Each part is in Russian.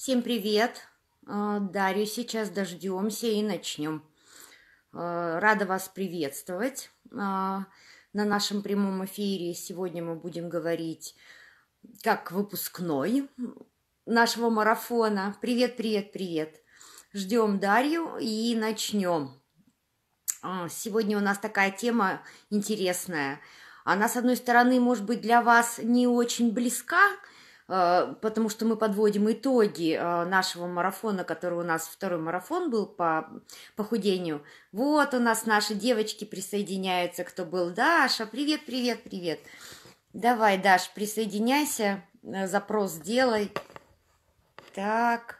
Всем привет! Дарью сейчас дождемся и начнем. Рада вас приветствовать на нашем прямом эфире. Сегодня мы будем говорить как выпускной нашего марафона. Привет, привет, привет! Ждем Дарью и начнем. Сегодня у нас такая тема интересная. Она, с одной стороны, может быть, для вас не очень близка, потому что мы подводим итоги нашего марафона, который у нас второй марафон был по похудению. Вот у нас наши девочки присоединяются, кто был. Даша, привет, привет, привет. Давай, Даш, присоединяйся, запрос сделай. Так.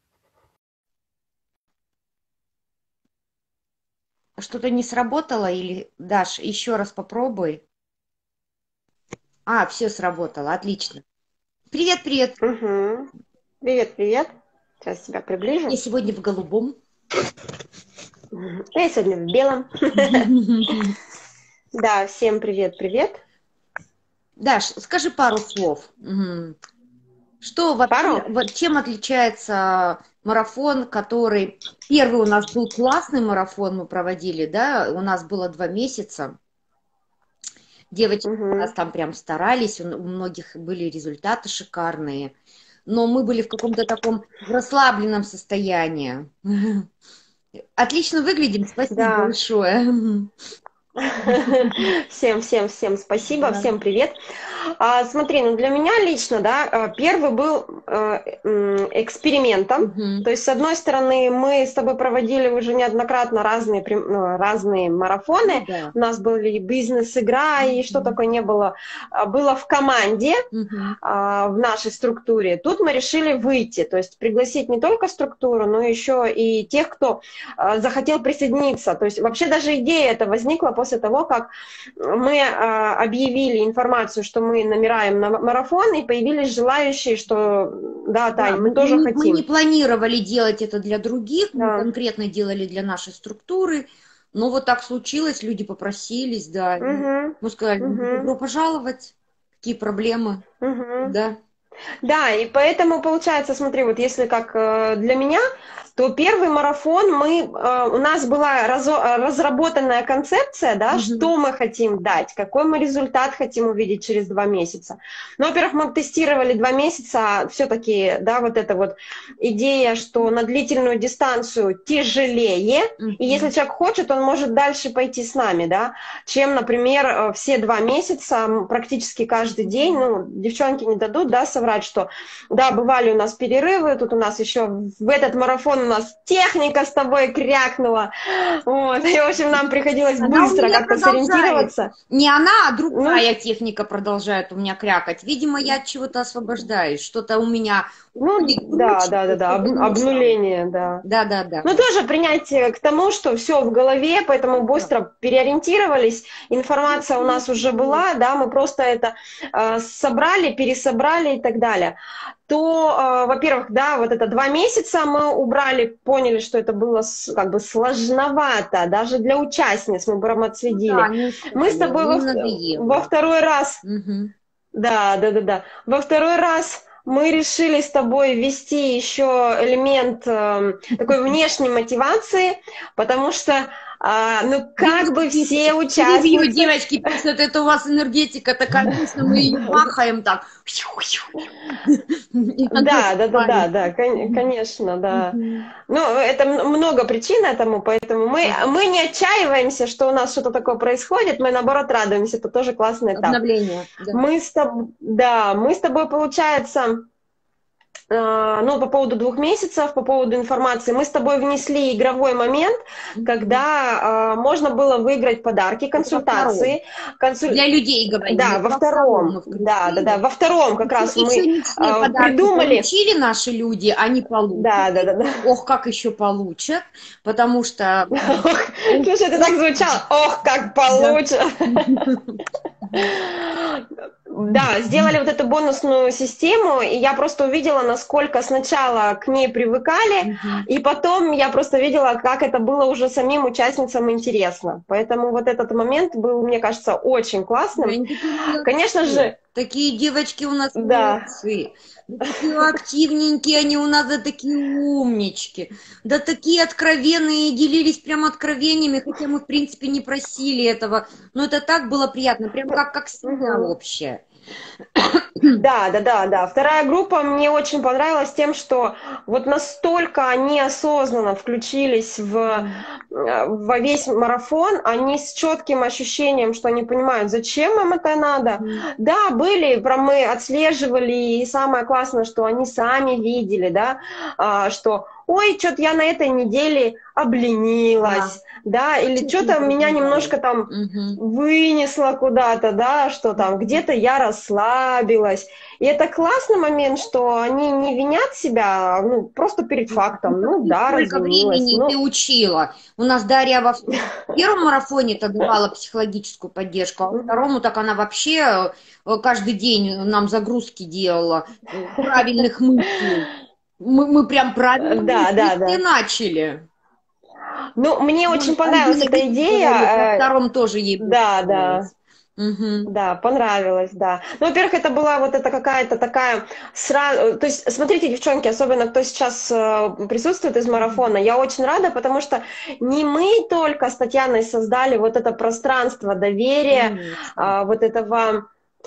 Что-то не сработало или, Даш, еще раз попробуй. Все сработало, отлично. Привет, привет. Угу. Привет, привет. Сейчас тебя приближу. Я сегодня в голубом. Я сегодня в белом. Да, всем привет, привет. Даш, скажи пару слов. Что вообще, чем отличается марафон, который... Первый у нас был классный марафон, мы проводили, да, у нас было 2 месяца. Девочки у нас там прям старались, у многих были результаты шикарные, но мы были в каком-то таком расслабленном состоянии. Отлично выглядим, спасибо большое. Всем спасибо, всем привет. Смотри, для меня лично, да, первый был экспериментом. То есть, с одной стороны, мы с тобой проводили уже неоднократно разные марафоны. У нас были бизнес-игра, и что такое не было. Было в команде, в нашей структуре. Тут мы решили выйти, то есть пригласить не только структуру, но еще и тех, кто захотел присоединиться. То есть, вообще даже идея эта возникла после того, как мы объявили информацию, что мы набираем на марафон, и появились желающие, что да, Тань, мы тоже хотим. Мы не планировали делать это для других, мы конкретно делали для нашей структуры, но вот так случилось, люди попросились, да. Мы сказали, добро пожаловать, какие проблемы, да. Да, и поэтому получается, смотри, вот если как для меня, то первый марафон у нас была разработанная концепция, да, что мы хотим дать, какой мы результат хотим увидеть через 2 месяца. Ну, во-первых, мы тестировали 2 месяца, все-таки, да, вот эта вот идея, что на длительную дистанцию тяжелее, и если человек хочет, он может дальше пойти с нами, да, чем, например, все 2 месяца, практически каждый день, ну, девчонки не дадут, да, соврать, что, да, бывали у нас перерывы, тут у нас еще в этот марафон у нас техника с тобой крякнула, вот, и, в общем, нам приходилось быстро как-то сориентироваться. Не она, а другая техника продолжает у меня крякать. Видимо, я от чего-то освобождаюсь, что-то у меня... Да, обнуление, да. Да. Ну, тоже принятие к тому, что все в голове, поэтому быстро переориентировались, информация у нас уже была, да, мы просто это собрали, пересобрали и так далее. То, во-первых, да, вот это 2 месяца мы убрали, поняли, что это было как бы сложновато, даже для участниц мы прям отследили. Мы с тобой во второй раз... Да. Во второй раз мы решили с тобой ввести еще элемент такой внешней мотивации, потому что, ну, как бы все участницы... Девочки пишут, это у вас энергетика такая, конечно, мы ее махаем так. Да, конечно, да. Ну, это много причин этому, поэтому мы не отчаиваемся, что у нас что-то такое происходит, мы, наоборот, радуемся, это тоже классный этап. Обновление. Да. Мы с тобой, получается... Ну, по поводу 2 месяцев, по поводу информации, мы с тобой внесли игровой момент, когда можно было выиграть подарки, консультации. Для людей, говорим. Да, во втором. Да, во втором как раз мы придумали. Получили наши люди, они получат. Да. Ох, как еще получат, потому что... Слушай, это так звучало. Ох, как получат. Да, сделали вот эту бонусную систему, и я просто увидела, насколько сначала к ней привыкали, и потом я просто видела, как это было уже самим участницам интересно. Поэтому вот этот момент был, мне кажется, очень классным. Конечно же... Такие девочки у нас молодцы. Такие активненькие они у нас, да такие умнички. Да такие откровенные, делились прям откровениями, хотя мы, в принципе, не просили этого. Но это так было приятно, прям как семья Мгм. общая. Да, да, да, да. Вторая группа мне очень понравилась тем, что вот настолько они осознанно включились во весь марафон, они с четким ощущением, что они понимают, зачем им это надо. Мгм. Да, мы отслеживали, и самое классное, что они сами видели, да, что ой, что-то я на этой неделе Да. обленилась, да, или Отчет не что-то меня признавали. немножко там Мгм. вынесла куда-то, да, что там где-то я расслабилась. И это классный момент, что они не винят себя, ну, просто перед Ну, фактом. так Ну ты да, сколько разленилась. времени ты Ну, учила? У нас Дарья в первом марафоне-то давала психологическую поддержку, а во мгм. второму так она вообще каждый день нам загрузки делала правильных мыслей. Мы прям правильно Да, да, мысли да. начали. Ну, мне очень Вон, понравилась Альбина эта говорит, во идея. втором тоже ей больше Да, да. понравилось. Мгм. Да, понравилось, да. Ну, во-первых, это была вот эта какая-то такая сразу... То есть, смотрите, девчонки, особенно кто сейчас присутствует из марафона, я очень рада, потому что не мы только с Татьяной создали вот это пространство доверия, Конечно. вот этого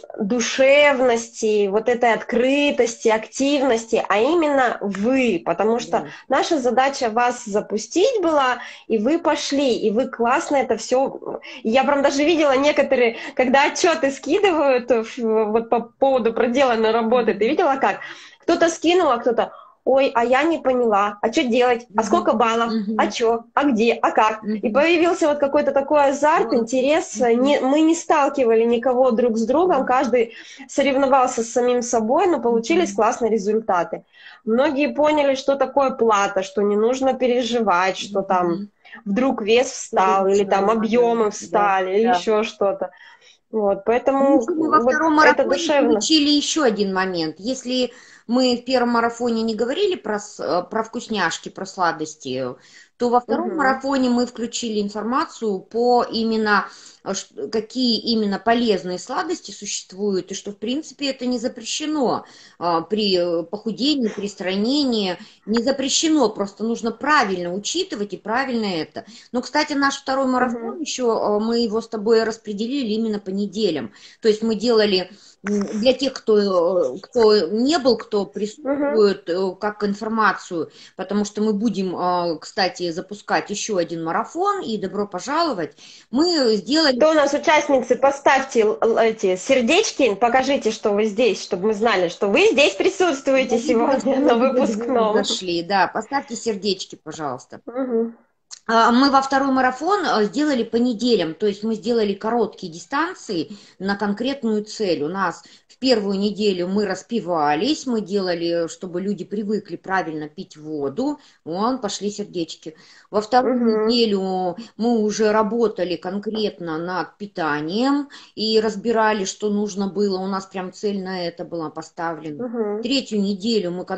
душевности, вот этой открытости, активности, а именно вы, потому что Да. наша задача вас запустить была, и вы пошли, и вы классно это все. Я прям даже видела некоторые, когда отчеты скидывают вот по поводу проделанной работы, ты видела как? Кто-то скинул, а кто-то, ой, а я не поняла, а что делать, а Мгм. сколько баллов, а Мгм. что, а где, а как? И Мгм. появился вот какой-то такой азарт, Вот. интерес. Мгм. Мы не сталкивали никого друг с другом, каждый соревновался с самим собой, но получились Мгм. классные результаты. Многие поняли, что такое плата, что не нужно переживать, что там Мгм. вдруг вес Всё встал, или там решаемо, да, объемы да, встали, или да. еще что-то. Вот, Ну, поэтому еще мы во вот втором это марафоне душевно. включили еще один момент. Если мы в первом марафоне не говорили про вкусняшки, про сладости, то во втором Мгм. марафоне мы включили информацию по именно, какие именно полезные сладости существуют, и что, в принципе, это не запрещено при похудении, при стройнении. Не запрещено, просто нужно правильно учитывать и правильно это. Но, кстати, наш второй Мгм. марафон еще, мы его с тобой распределили именно по неделям. То есть мы делали для тех, кто не был, кто Мгм. присутствует, как информацию, потому что мы будем, кстати, запускать еще один марафон, и добро пожаловать. Мы сделали... Кто у нас участницы? Поставьте эти сердечки, покажите, что вы здесь, чтобы мы знали, что вы здесь Я присутствуете видела, что сегодня вы на уже двое выпускном. зашли. Да, поставьте сердечки, пожалуйста. Мгм. Мы во второй марафон сделали по неделям, то есть мы сделали короткие дистанции на конкретную цель. У нас в первую неделю мы распивались, мы делали, чтобы люди привыкли правильно пить воду, вон, пошли сердечки. Во вторую Мгм. неделю мы уже работали конкретно над питанием и разбирали, что нужно было, у нас прям цель на это была поставлена. Мгм. Третью неделю мы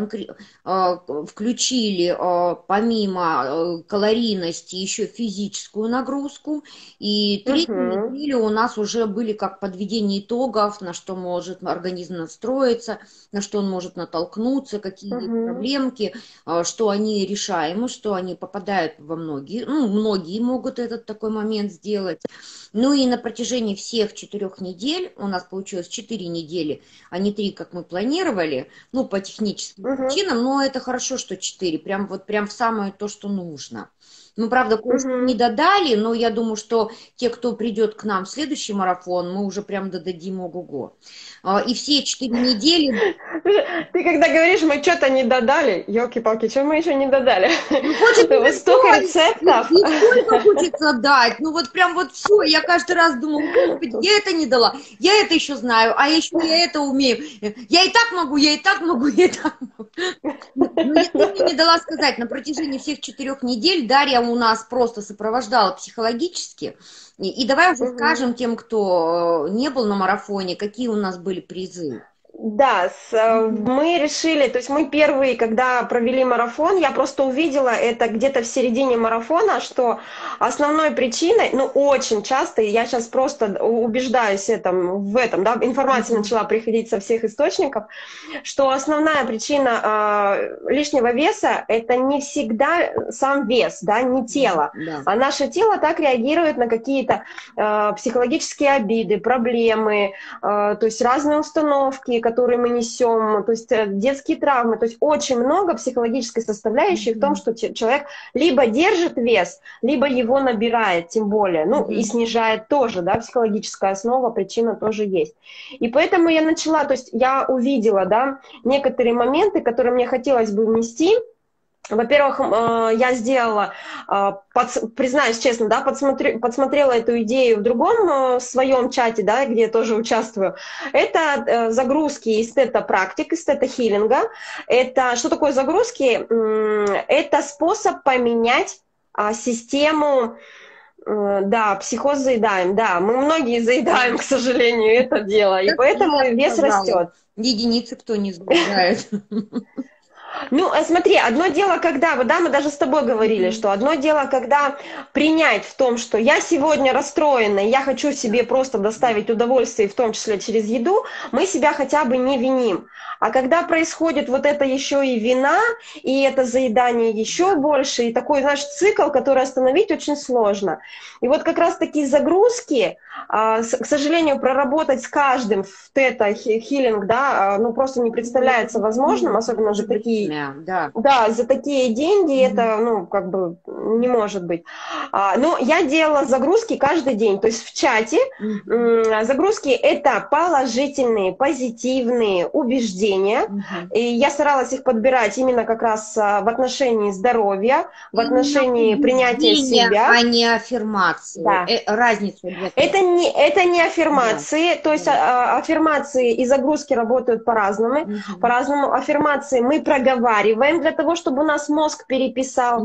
включили помимо калорийности еще физическую нагрузку. И третью Мгм. неделю у нас уже были как подведение итогов, на что может организм настроиться, на что он может натолкнуться, какие есть Мгм. проблемки, что они решаемы, что они попадают во многие, ну, многие могут этот такой момент сделать. Ну и на протяжении всех 4 недель, у нас получилось 4 недели, а не 3, как мы планировали, ну, по техническим Мгм. причинам, но это хорошо, что 4, прям вот прям в самое то, что нужно. Мы, правда, кое-что не Мгм. додали, но я думаю, что те, кто придет к нам в следующий марафон, мы уже прям додадим ого-го. И все 4 недели, Ты когда говоришь, мы что-то не додали, елки-палки, что мы еще не додали? ну, хочется Вот столько все, рецептов. и столько хочется дать, ну, вот прям вот все, я каждый раз думаю, господи, я это не дала, я это еще знаю, а еще я это умею, я и так могу, я и так могу, я и так могу. Ну, я ты мне не дала сказать, на протяжении всех 4 недель Дарья у нас просто сопровождала психологически. И давай уже Мгм. скажем тем, кто не был на марафоне, какие у нас были призы. Да, мы решили, то есть мы первые, когда провели марафон, я просто увидела это где-то в середине марафона, что основной причиной, ну очень часто, и я сейчас просто убеждаюсь в этом, да, информация начала приходить со всех источников, что основная причина лишнего веса это не всегда сам вес, да, не тело, Да. а наше тело так реагирует на какие-то психологические обиды, проблемы, то есть разные установки, которые мы несем, то есть детские травмы, то есть очень много психологической составляющей в том, что человек либо держит вес, либо его набирает, тем более, ну и снижает тоже, да, психологическая основа, причина тоже есть. И поэтому я начала, то есть я увидела, да, некоторые моменты, которые мне хотелось бы внести. Во-первых, я сделала, признаюсь честно, да, подсмотрела эту идею в другом своем чате, да, где я тоже участвую. Это загрузки из тета-практик, из тета-хиллинга. Это, что такое загрузки? Это способ поменять систему. Да, психоз заедаем, да, мы многие заедаем, к сожалению, это дело, и поэтому вес растет. Единицы кто не заедает. Ну, смотри, одно дело, когда, вот, да, мы даже с тобой говорили, что одно дело, когда принять в том, что я сегодня расстроена, и я хочу себе просто доставить удовольствие, в том числе через еду, мы себя хотя бы не виним. А когда происходит вот это еще и вина, и это заедание еще больше, и такой, знаешь, цикл, который остановить очень сложно. И вот как раз такие загрузки, к сожалению, проработать с каждым в тета-хиллинг, да, ну просто не представляется возможным, особенно же такие, да, за такие деньги это, ну, как бы не может быть. Но я делала загрузки каждый день, то есть в чате загрузки это положительные, позитивные убеждения, и я старалась их подбирать именно как раз в отношении здоровья, в отношении принятия себя. А не аффирмации. Да. Разница. Это не аффирмации, да. То есть аффирмации и загрузки работают по-разному. По-разному аффирмации мы проговариваем для того, чтобы у нас мозг переписал,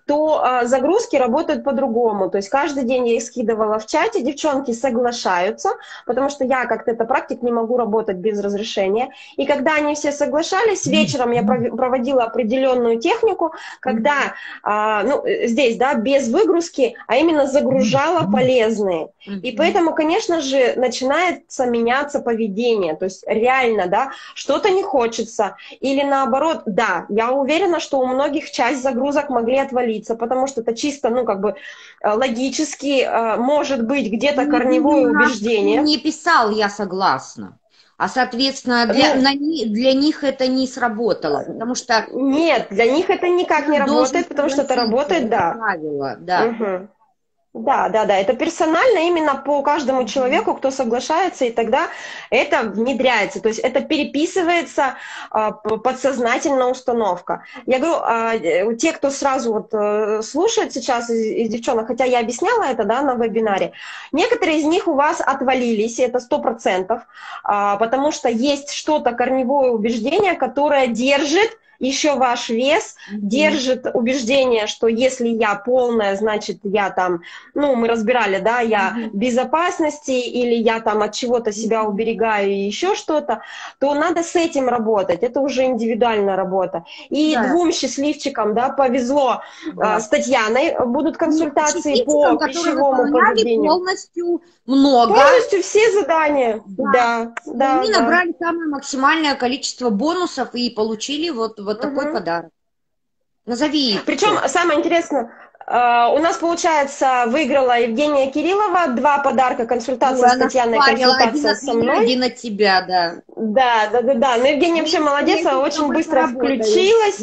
то загрузки работают по-другому. То есть каждый день я их скидывала в чате, девчонки соглашаются, потому что я как тета-практик не могу работать без разрешения. И когда они все соглашались, вечером я проводила определенную технику, когда, ну, здесь, да, без выгрузки, а именно загружала полезные. И поэтому, конечно же, начинается меняться поведение, то есть реально, да, что-то не хочется, или наоборот, да, я уверена, что у многих часть загрузок могли отвалиться, потому что это чисто, ну, как бы логически, может быть, где-то корневое убеждение. Не писал, я согласна. А, соответственно, для них это не сработало, потому что... Нет, для них это никак не работает, потому что это работает, да. Правило, да. Да, это персонально именно по каждому человеку, кто соглашается, и тогда это внедряется, то есть это переписывается подсознательно установка. Я говорю, те, кто сразу вот слушает сейчас из девчонок, хотя я объясняла это, да, на вебинаре, некоторые из них у вас отвалились, это 100%, потому что есть что-то корневое убеждение, которое держит еще ваш вес, держит убеждение, что если я полная, значит я там, ну мы разбирали, да, я в безопасности или я там от чего-то себя уберегаю и еще что-то, то надо с этим работать, это уже индивидуальная работа. И двум счастливчикам, да, повезло, с Татьяной будут консультации по пищевому поведению. Полностью все задания. Да. Они набрали самое максимальное количество бонусов и получили вот такой подарок. Назови их. Причем самое интересное, у нас, получается, выиграла Евгения Кириллова 2 подарка, консультация с Татьяной, консультация со мной. Один от тебя, да. Да. Но Евгения вообще молодец, очень быстро включилась.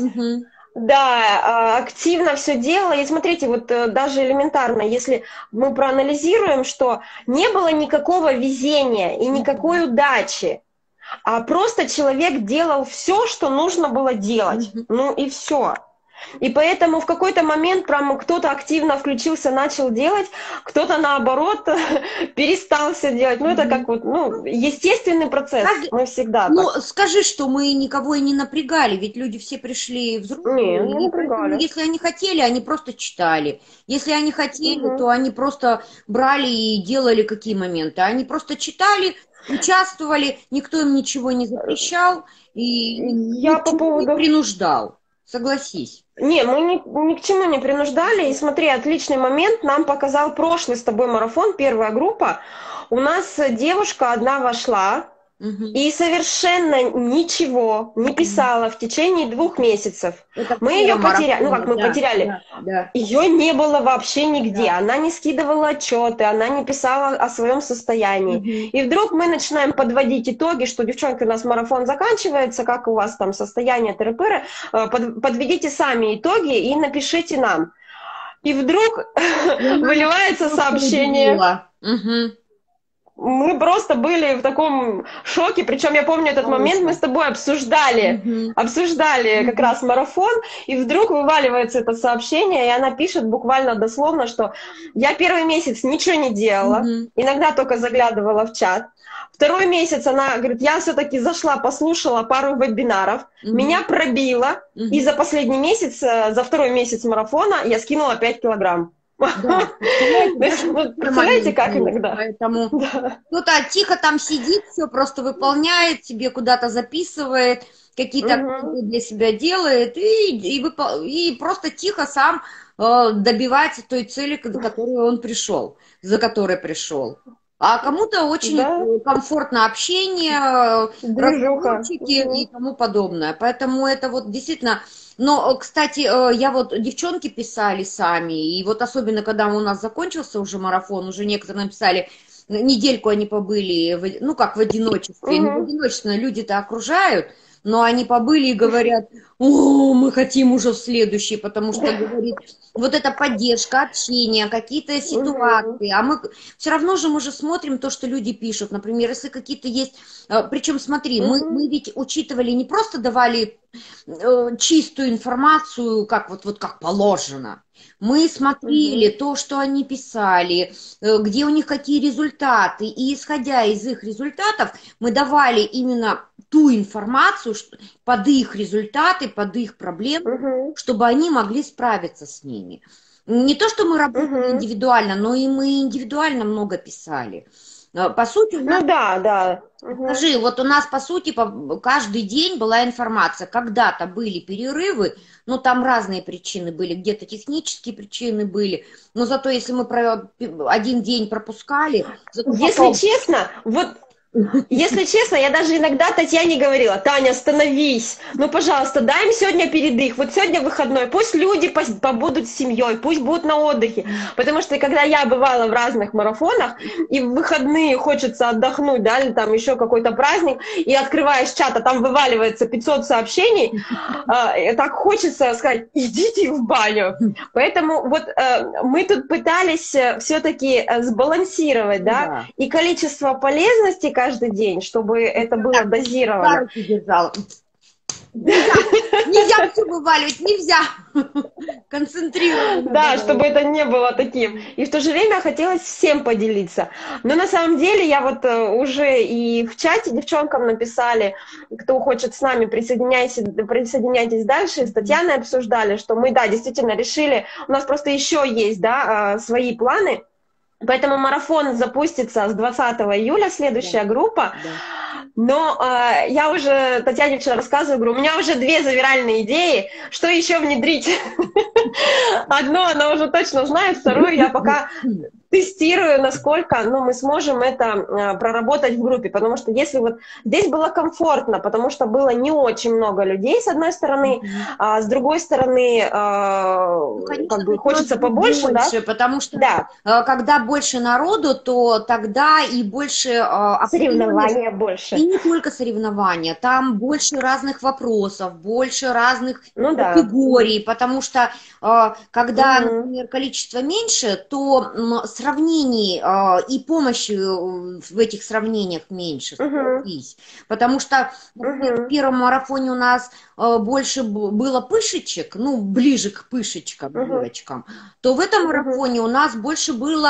Да, активно все делала. И смотрите, вот даже элементарно, если мы проанализируем, что не было никакого везения и никакой удачи, а просто человек делал все, что нужно было делать. Ну и все. И поэтому в какой-то момент прям кто-то активно включился, начал делать, кто-то наоборот перестал все делать. Ну это как вот, ну, естественный процесс. Мы всегда так. Ну скажи, что мы никого и не напрягали, ведь люди все пришли взрослые. Не напрягали. Если они хотели, они просто читали. Если они хотели, то они просто брали и делали какие моменты. Они просто читали, участвовали, никто им ничего не запрещал и Я по поводу... не принуждал. Согласись. Не, мы ни к чему не принуждали. И смотри, отличный момент нам показал прошлый с тобой марафон, первая группа. У нас девушка одна вошла и совершенно ничего не писала в течение 2 месяцев. Мы ее потеряли. Ну как мы потеряли? Да. Ее не было вообще нигде. Да. Она не скидывала отчеты, она не писала о своем состоянии. И вдруг мы начинаем подводить итоги, что, девчонки, у нас марафон заканчивается, как у вас там состояние, тыры-пыры. Подведите сами итоги и напишите нам. И вдруг выливается сообщение. Мы просто были в таком шоке, причем я помню этот момент, мы с тобой обсуждали как раз марафон, и вдруг вываливается это сообщение, и она пишет буквально дословно, что я первый месяц ничего не делала, иногда только заглядывала в чат. 2 месяц она говорит, я все-таки зашла, послушала пару вебинаров, меня пробило, и за последний месяц, за 2 месяц марафона я скинула 5 килограмм. Да, представляете, как иногда? Поэтому кто-то тихо там сидит, все просто выполняет, себе куда-то записывает, какие-то для себя делает и просто тихо сам добивается той цели, к которой он пришел, за которой пришел. А кому-то очень комфортно общение, разговорчики и тому подобное. Поэтому это вот действительно... Но, кстати, я вот, девчонки писали сами, и вот особенно, когда у нас закончился уже марафон, уже некоторые написали, недельку они побыли, ну, как в одиночестве, не в одиночестве, люди-то окружают, но они побыли и говорят, о, мы хотим уже в следующий, потому что, говорит, вот эта поддержка, общение, какие-то ситуации, а мы все равно же мы же смотрим то, что люди пишут, например, если какие-то есть, причем смотри, мы ведь учитывали, не просто давали чистую информацию, как вот как положено, мы смотрели то, что они писали, где у них какие результаты, и исходя из их результатов, мы давали именно ту информацию под их результаты, под их проблемы, чтобы они могли справиться с ними. Не то, что мы работали индивидуально, но и мы индивидуально много писали. По сути, скажи, вот у нас, по сути, каждый день была информация. Когда-то были перерывы, но там разные причины были, где-то технические причины были, но зато если мы один день пропускали... Если честно, вот... Если честно, я даже иногда Татьяне говорила, Таня, остановись, ну, пожалуйста, дай им сегодня передых, вот сегодня выходной, пусть люди побудут с семьей, пусть будут на отдыхе, потому что когда я бывала в разных марафонах, и в выходные хочется отдохнуть, да, или там еще какой-то праздник, и открываешь чат, а там вываливается 500 сообщений, так хочется сказать, идите в баню. Поэтому вот мы тут пытались все-таки сбалансировать, да, и количество полезности каждый день, чтобы это было дозировано. Нельзя все вываливать, нельзя. Концентрироваться. Да, чтобы это не было таким. И в то же время хотелось всем поделиться. Но на самом деле я вот уже и в чате девчонкам написали, кто хочет с нами, присоединяйтесь дальше. С Татьяной обсуждали, что мы, да, действительно решили, у нас просто еще есть, да, свои планы. Поэтому марафон запустится с 20 июля, следующая группа. Но я уже Татьяне вчера рассказывала, говорю, у меня уже 2 завиральные идеи, что еще внедрить. Одну она уже точно знает, вторую я пока тестирую, насколько мы сможем это проработать в группе, потому что если вот здесь было комфортно, потому что было не очень много людей, с одной стороны, а с другой стороны, конечно, как бы хочется побольше, да? Потому что когда больше народу, то тогда и больше... соревнования больше. И не только соревнования, там больше разных вопросов, больше разных категорий, потому что когда, например, количество меньше, то сравнений и помощи в этих сравнениях меньше. Потому что, например, в первом марафоне у нас больше было пышечек, ну, ближе к пышечкам, девочкам, то в этом марафоне у нас больше было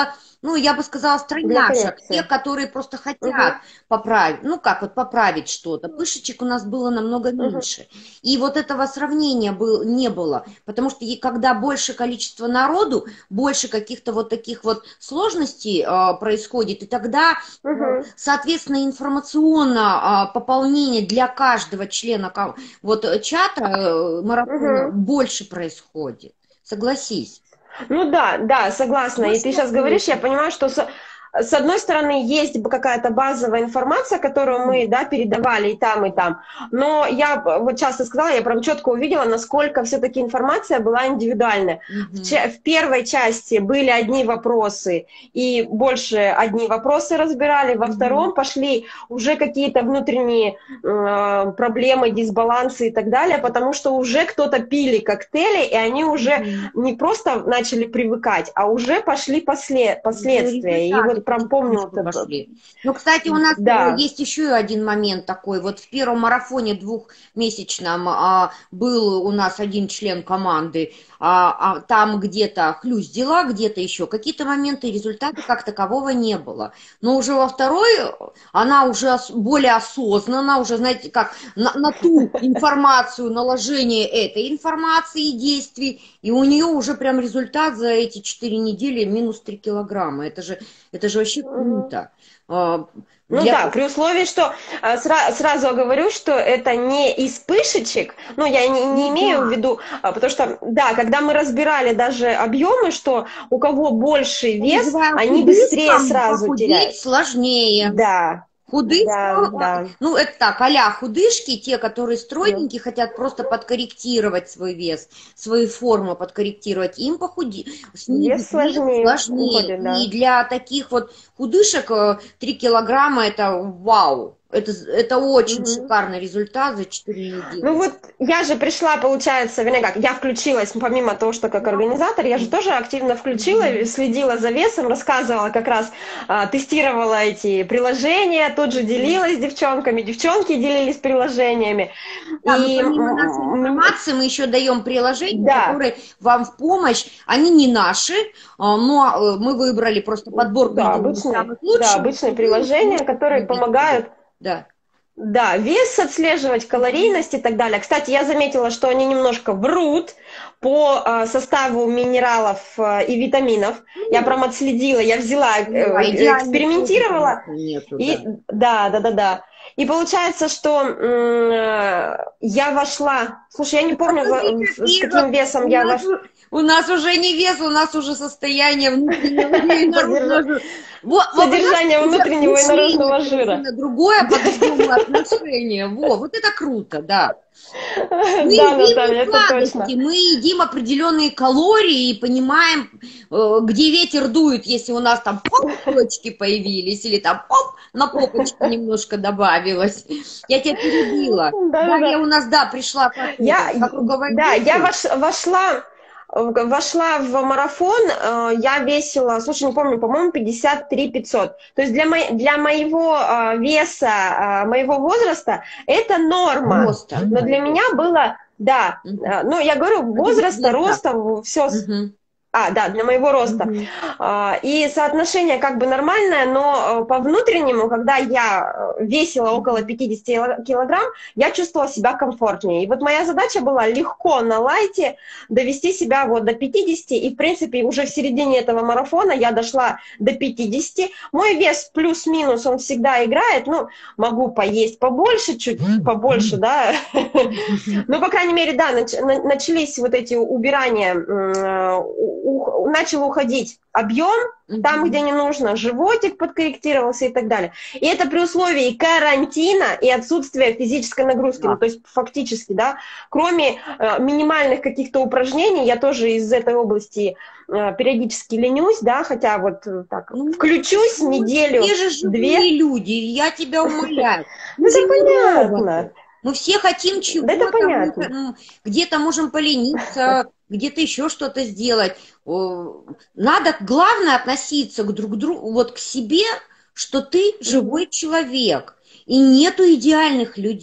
ну, я бы сказала, Для стройняшек, те, коррекции. которые просто Угу, хотят поправить, ну, как вот поправить что-то. Пышечек у нас было намного угу, меньше. И вот этого сравнения не было, потому что когда больше количество народу, больше каких-то вот таких вот сложностей происходит, и тогда, угу, соответственно, информационно пополнение для каждого члена вот чата марафона угу. больше происходит. Согласись. Ну да, да, согласна. И Больше ты сейчас говоришь, я вопросов. понимаю, что с одной стороны есть какая-то базовая информация, которую Мгм. мы, да, передавали и там, и там. Но я вот часто сказала, я прям четко увидела, насколько все-таки информация была индивидуальная. Мгм. В первой части были одни вопросы, и больше одни вопросы разбирали. Во Мгм. втором пошли уже какие-то внутренние проблемы, дисбалансы и так далее, потому что уже кто-то пили коктейли, и они уже Мгм. не просто начали привыкать, а уже пошли Уже последствия. И результаты вот прям помню, потихонечку пошли. Но, кстати, у нас да. есть еще один момент такой. Вот в первом марафоне двухмесячном был у нас один член команды, там где-то хлюздила, где-то еще какие-то моменты, результата как такового не было. Но уже во второй она уже более осознанно, уже, знаете, как на ту информацию, наложение этой информации и действий, и у нее уже прям результат за эти 4 недели минус 3 килограмма. Это же вообще Мгм. круто. А, Ну Для... да, при условии, что сразу оговорю, что это не из пышечек, ну я не Ну имею в да, виду, потому что, да, когда мы разбирали даже объемы, что у кого больше я вес, называю они быстрее худышкам сразу теряют. похудеть сложнее. Да, да, Худышка, да, ну это так, а-ля худышки, те, которые да. стройненькие, хотят просто подкорректировать свой вес, свою форму подкорректировать, им Вес снизить вес сложнее сложнее. уходит, И да. для таких вот худышек 3 килограмма это вау, это очень Мгм. шикарный результат за 4 Ну недели. вот я же пришла, получается, вернее как, я включилась, помимо того, что как организатор, я же тоже активно включила, Мгм. следила за весом, рассказывала как раз, тестировала эти приложения, тут же Мгм. делилась с девчонками, девчонки делились приложениями. Да, мы И помимо нашей информации, мы еще даем приложения, да, которые вам в помощь. Они не наши, но мы выбрали просто подборку да, сделали самых да, лучших, обычные и вы их приложения, можете которые применить себе. помогают. Да. Да, вес отслеживать, Мгм. калорийность и так далее. Кстати, я заметила, что они немножко врут по составу минералов и витаминов. Я Ну, прям отследила, я взяла, да, идеальной пробы, экспериментировала. конечно, нету, да. И да, да, да, да. И получается, что я вошла. Слушай, я не помню, Посмотри, с какие же каким весом у я нас, вошла. у нас уже не вес, у нас уже состояние внутреннего и наружного. Вот у нас Содержание уже внутреннего и мышление наружного жира. совершенно другое, по-другому отношение. Вот это круто, да. Мы Да, едим не Наталья, это сладости, точно. мы едим определенные калории и понимаем, где ветер дует, если у нас там хоп, точки появились, или там хоп, на попочке немножко добавилось. Я тебя перебила. Да, да, да. Дарья у нас, да, пришла как Я, это, как да, я руководитель. вошла в марафон, я весила, слушай, не помню, по-моему, 53 500. То есть для моего веса, моего возраста это норма. Роста, Но да, для меня роста. было, да, Мгм. ну, я говорю, Для возраста, веса. роста, все. Мгм. Да, для моего роста. Мгм. И соотношение как бы нормальное, но по внутреннему, когда я весила около Мгм. 50 килограмм, я чувствовала себя комфортнее. И вот моя задача была легко на лайте довести себя вот до 50, и в принципе уже в середине этого марафона я дошла до 50. Мой вес плюс-минус, он всегда играет, ну, могу поесть побольше, чуть побольше, да, ну, по крайней мере, да, начались вот эти убирания, начал уходить объем там, где Мгм. не нужно, животик подкорректировался и так далее. И это при условии карантина и отсутствия физической нагрузки. Ну, Да. то есть фактически, да, кроме минимальных каких-то упражнений, я тоже из этой области периодически ленюсь, да, хотя вот так включусь Ну, мы все же неделю-две. живые люди, я тебя умоляю. Мы Это же не понятно, роботы. Мы все хотим да это чего-то, понятно. где-то можем полениться, где-то еще что-то сделать. Надо, главное, относиться к друг другу, вот к себе, что ты Мгм. живой человек, и нету идеальных людей.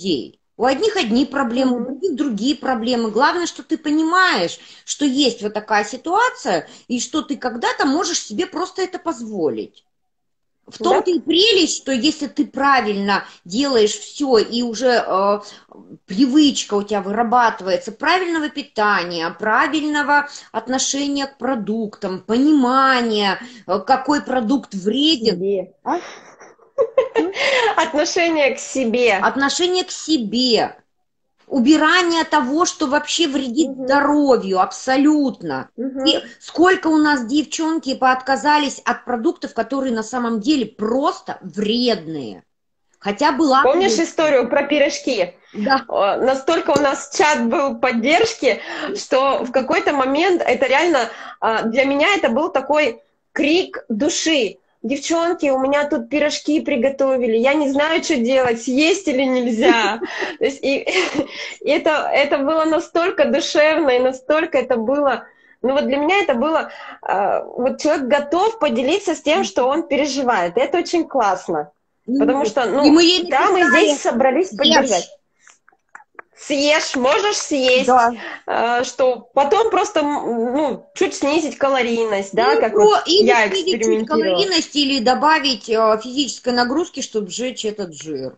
У одних одни проблемы, у других другие проблемы. Главное, что ты понимаешь, что есть вот такая ситуация, и что ты когда-то можешь себе просто это позволить. В том-то Да? и прелесть, что если ты правильно делаешь все, и уже привычка у тебя вырабатывается правильного питания, правильного отношения к продуктам, понимания, какой продукт вреден. Себе. А? Отношение к себе. Отношение к себе. Убирание того, что вообще вредит здоровью, абсолютно. И сколько у нас девчонки поотказались от продуктов, которые на самом деле просто вредные. Хотя была... Помнишь историю про пирожки? Да. Настолько у нас чат был поддержки, что в какой-то момент это реально... Для меня это был такой крик души. Девчонки, у меня тут пирожки приготовили, я не знаю, что делать, съесть или нельзя. То есть, и это было настолько душевно, и настолько это было... Ну вот для меня это было... Вот человек готов поделиться с тем, что он переживает. И это очень классно. Потому что, ну, мы да, мы здесь собрались поддержать. Съешь, можешь съесть, да. Что потом просто, ну, чуть снизить калорийность, да, как вот я экспериментировала. Чуть калорийность или добавить физической нагрузки, чтобы сжечь этот жир.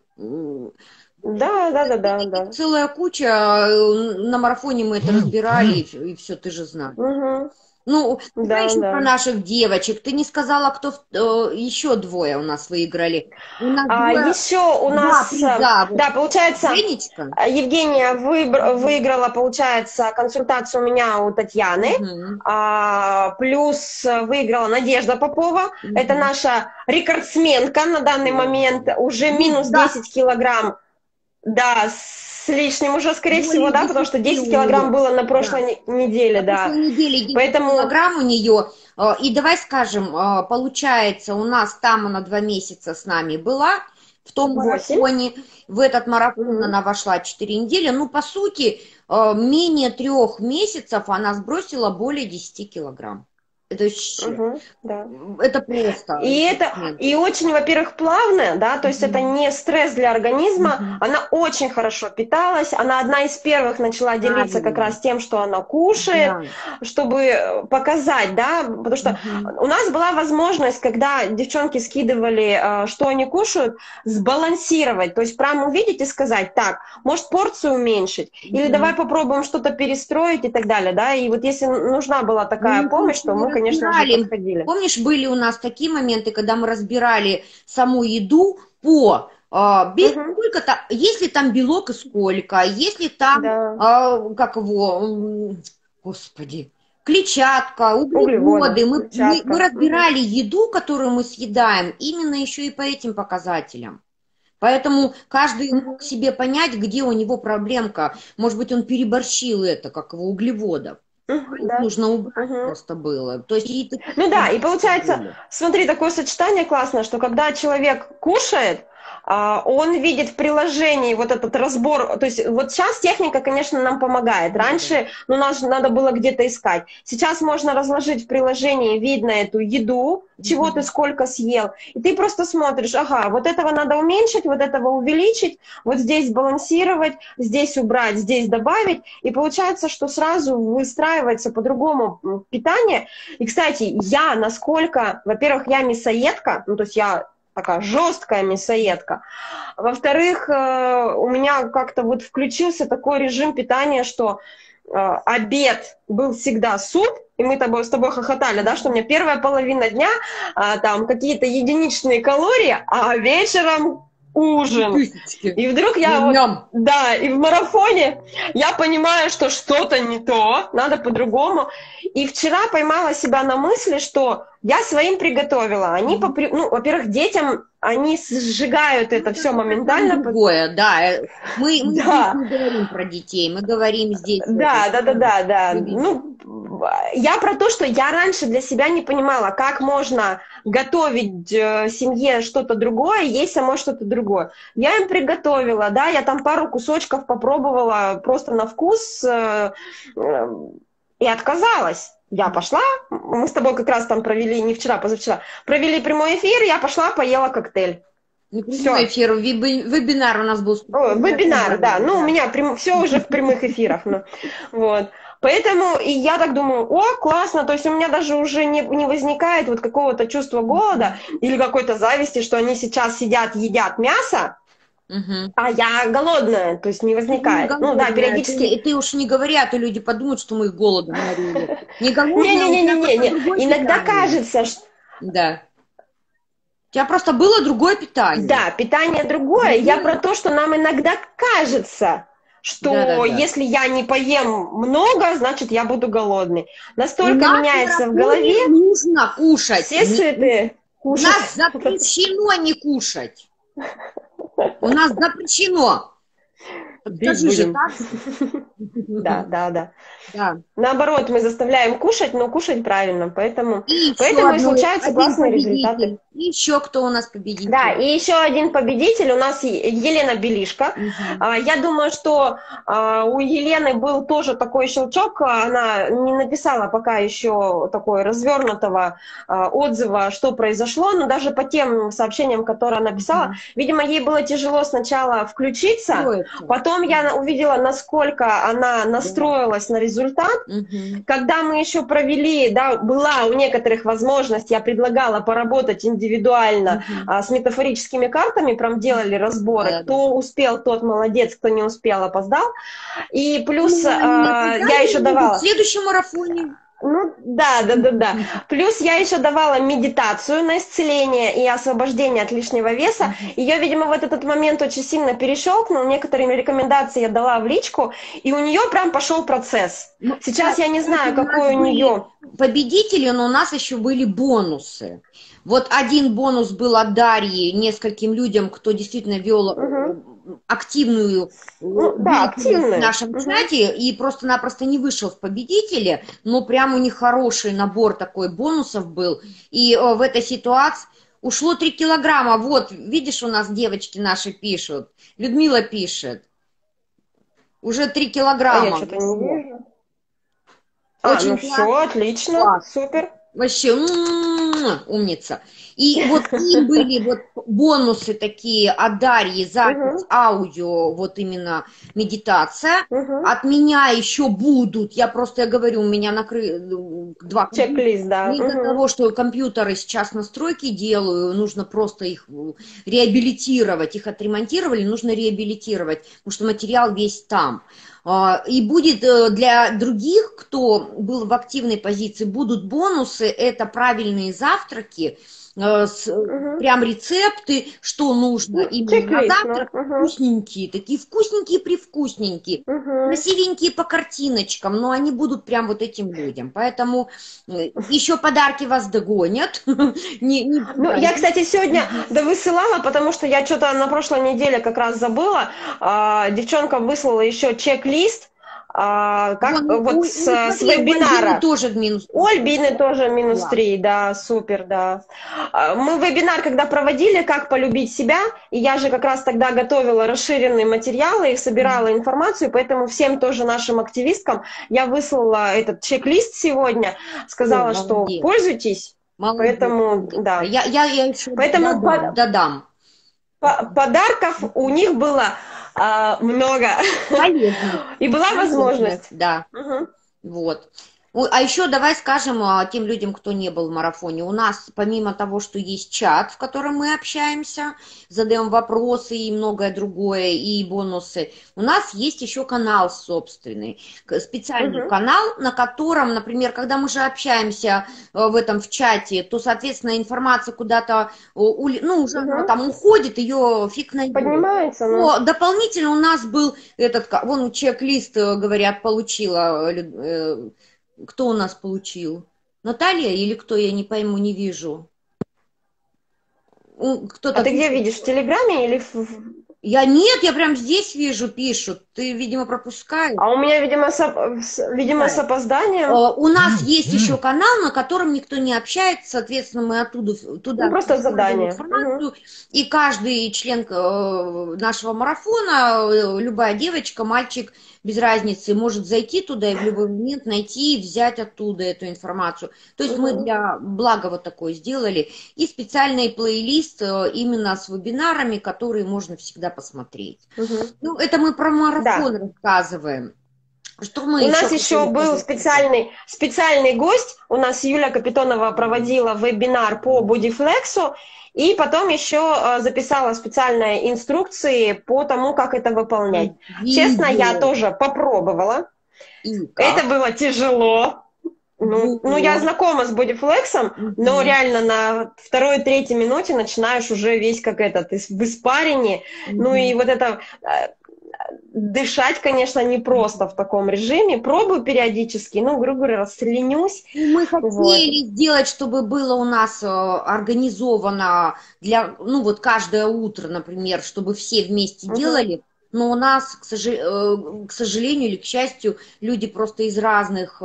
Да. Целая куча, на марафоне мы это разбирали, и все, ты же знаешь. Ну, давай еще про наших девочек. Ты не сказала, кто еще двое у нас выиграли. Еще у нас, да, получается, Женечка. Евгения выиграла, получается, консультацию у меня у Татьяны, плюс выиграла Надежда Попова. Это наша рекордсменка на данный момент, уже минус 10 килограмм. Да, с лишним уже, скорее всего, да, потому что 10 килограмм было на прошлой неделе, да. На прошлой неделе 10 Поэтому... килограмм у нее. И давай скажем, получается, у нас там она 2 месяца с нами была, в том марафоне. В этот марафон она вошла 4 недели. Ну, по сути, менее 3 месяцев она сбросила более 10 килограмм. Это это просто. И очень, во-первых, плавно, да, то есть это не стресс для организма, она очень хорошо питалась, она одна из первых начала делиться как раз тем, что она кушает, чтобы показать, да, потому что у нас была возможность, когда девчонки скидывали, что они кушают, сбалансировать, то есть прямо увидеть и сказать, так, может порцию уменьшить, или давай попробуем что-то перестроить и так далее, да, и вот если нужна была такая помощь, то мы, конечно же, подходили. Помнишь, были у нас такие моменты, когда мы разбирали саму еду по сколько-то, если там белок и сколько, если там, как его, господи, клетчатка, углеводы. Мы разбирали еду, которую мы съедаем, именно еще и по этим показателям. Поэтому каждый мог себе понять, где у него проблемка. Может быть, он переборщил это, как его углеводов. Нужно убрать просто было. То есть, ну да, и получается, смотри, такое сочетание классное, что когда человек кушает, он видит в приложении вот этот разбор, то есть вот сейчас техника, конечно, нам помогает. Раньше, ну, нас надо было где-то искать. Сейчас можно разложить в приложении, видно эту еду, чего ты сколько съел, и ты просто смотришь, ага, вот этого надо уменьшить, вот этого увеличить, вот здесь балансировать, здесь убрать, здесь добавить, и получается, что сразу выстраивается по-другому питание. И, кстати, я насколько, во-первых, я мясоедка, ну, то есть я такая жесткая мясоедка. Во-вторых, у меня как-то вот включился такой режим питания, что обед был всегда суп, и мы с тобой хохотали, да, что у меня первая половина дня там какие-то единичные калории, а вечером ужин. И вдруг я вот, да, и в марафоне я понимаю, что что-то не то, надо по-другому. И вчера поймала себя на мысли, что я своим приготовила. Они, ну, во-первых, детям они сжигают это все моментально. Другое, да. Мы здесь не говорим про детей, мы говорим здесь. Да. Ну, я про то, что я раньше для себя не понимала, как можно готовить семье что-то другое, есть самой что-то другое. Я им приготовила, да, я там пару кусочков попробовала просто на вкус и отказалась. Я пошла, мы с тобой как раз там провели, не вчера, позавчера, провели прямой эфир, я пошла, поела коктейль. Не прямой эфир, вебинар у нас был. Вебинар, да. Ну, у меня все уже в прямых эфирах. Вот. Поэтому и я так думаю, о, классно, то есть у меня даже уже не возникает вот какого-то чувства голода или какой-то зависти, что они сейчас сидят, едят мясо, а я голодная, то есть не возникает. Ну да, периодически. Ты уж не говори, а то люди подумают, что мы их голодом морили. Не голодная, не-не-не, иногда кажется, что... Да. У тебя просто было другое питание. Да, питание другое. Я про то, что нам иногда кажется, что если я не поем много, значит, я буду голодный. Настолько меняется в голове. Нужно кушать. Все сыты. У нас запрещено не кушать. У нас запрещено. Скажи же так. Да. Наоборот, мы заставляем кушать, но кушать правильно. Поэтому и случаются классные результаты. И еще кто у нас победитель? Да, и еще один победитель у нас Елена Белишко. Я думаю, что у Елены был тоже такой щелчок. Она не написала пока еще такой развернутого отзыва, что произошло, но даже по тем сообщениям, которые она написала, видимо, ей было тяжело сначала включиться, потом я увидела, насколько она настроилась на результат. Когда мы еще провели, да, была у некоторых возможность, я предлагала поработать индивидуально с метафорическими картами, прям делали разборы. Кто успел, тот молодец, кто не успел, опоздал. И плюс я еще давала... В следующем марафоне. Ну, да. Плюс я еще давала медитацию на исцеление и освобождение от лишнего веса. Ее, видимо, в этот момент очень сильно перещелкнул. Некоторые рекомендации я дала в личку, и у нее прям пошел процесс. Сейчас я не знаю, какой у нее... Победители, но у нас еще были бонусы. Вот один бонус был от Дарьи нескольким людям, кто действительно вел активную активную в нашем чате и просто-напросто не вышел в победители, но прям у них хороший набор такой бонусов был. И в этой ситуации ушло 3 килограмма. Вот, видишь, у нас девочки наши пишут. Людмила пишет. Уже 3 килограмма. Я что-то не вижу. Очень все, отлично, класс. Супер. Вообще, умница. И вот им были вот бонусы такие от Дарьи, запись, аудио, вот именно медитация. От меня еще будут, я говорю, у меня 2 чек-лист, да. Из-за того, что компьютеры сейчас настройки делаю, нужно просто их реабилитировать. Их отремонтировали, нужно реабилитировать, потому что материал весь там. И будет для других, кто был в активной позиции, будут бонусы, это правильные завтраки, прям рецепты, что нужно именно на завтрак, вкусненькие, такие вкусненькие-привкусненькие, красивенькие по картиночкам, но они будут прям вот этим людям, поэтому еще подарки вас догонят. Я, кстати, сегодня довысылала, потому что я что-то на прошлой неделе как раз забыла, девчонка выслала еще чек-лист, с вебинара. Тоже минус. Ольбины тоже минус 3, да, супер, да. Мы вебинар, когда проводили, как полюбить себя, и я же как раз тогда готовила расширенные материалы и собирала информацию, поэтому всем тоже нашим активисткам я выслала этот чек-лист сегодня, сказала, что пользуйтесь. Молодец. Поэтому, да. Я еще додам. Подарков у них было много. Полезно. И была возможность. Да. Вот. А еще давай скажем тем людям, кто не был в марафоне. У нас, помимо того, что есть чат, в котором мы общаемся, задаем вопросы и многое другое, и бонусы, у нас есть еще канал собственный, специальный канал, на котором, например, когда мы же общаемся в чате, то, соответственно, информация куда-то, уже там уходит, ее фиг найдет. Поднимается. Но дополнительно у нас был вон чек-лист, говорят, получила... Кто у нас получил? Наталья или кто? Я не пойму, не вижу. Ты где видишь? В Телеграме или в... Я прям здесь вижу, пишут. Ты, видимо, пропускаешь. А у меня, видимо, с опозданием. У нас есть еще канал, на котором никто не общается, соответственно, мы туда просто задание. Информацию. И каждый член нашего марафона, любая девочка, мальчик, без разницы, может зайти туда и в любой момент найти и взять оттуда эту информацию. То есть мы для блага вот такое сделали. И специальный плейлист именно с вебинарами, которые можно всегда посмотреть. Ну, это мы про марафон рассказываем. Что мы у нас еще был специальный гость. У нас Юля Капитонова проводила вебинар по бодифлексу. И потом еще записала специальные инструкции по тому, как это выполнять. Честно, я тоже попробовала. Это было тяжело. Ну, я знакома с бодифлексом, но реально на второй-третьей минуте начинаешь уже весь как этот, в испарине. Ну и вот это... Дышать, конечно, непросто в таком режиме. Пробую периодически, ну, грубо говоря, расленюсь. Мы хотели сделать, чтобы было у нас организовано для, ну, вот каждое утро, например, чтобы все вместе делали. Но у нас, к сожалению или к счастью, люди просто из разных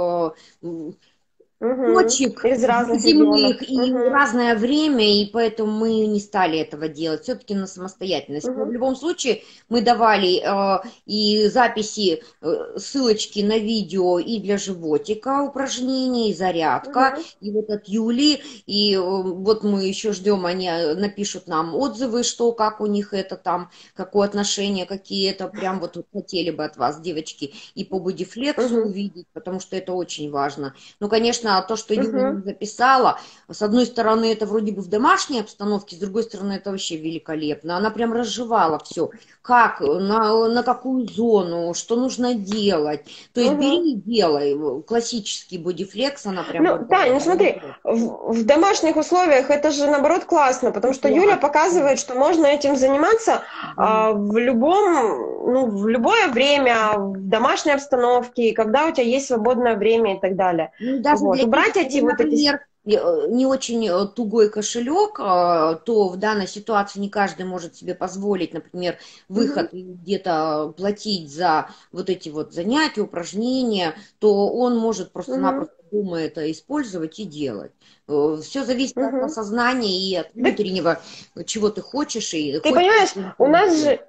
точек из разных земных и разное время, и поэтому мы не стали этого делать, все-таки на самостоятельность. Но в любом случае мы давали и записи, ссылочки на видео и для животика упражнений, и зарядка, и вот от Юли, и вот мы еще ждем, они напишут нам отзывы, что, как у них это там, какое отношение, какие это, прям вот хотели бы от вас, девочки, и по бодифлексу увидеть, потому что это очень важно. Ну, конечно, то, что Юля записала, с одной стороны, это вроде бы в домашней обстановке, с другой стороны, это вообще великолепно. Она прям разжевала все, как, на какую зону, что нужно делать. То есть бери и делай. Классический бодифлекс, она прям... Ну, Тань, ну смотри, в домашних условиях это же, наоборот, классно, потому что Юля показывает, что можно этим заниматься в любое время, в домашней обстановке, когда у тебя есть свободное время и так далее. Ну, даже для убрать тех, эти вот например, не очень тугой кошелек, то в данной ситуации не каждый может себе позволить, например, выход и где-то платить за вот эти вот занятия, упражнения, то он может просто-напросто дома это использовать и делать. Все зависит от осознания и от внутреннего, чего ты хочешь. И ты понимаешь, у нас же...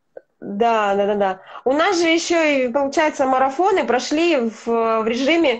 Да. У нас же еще и, получается, марафоны прошли в режиме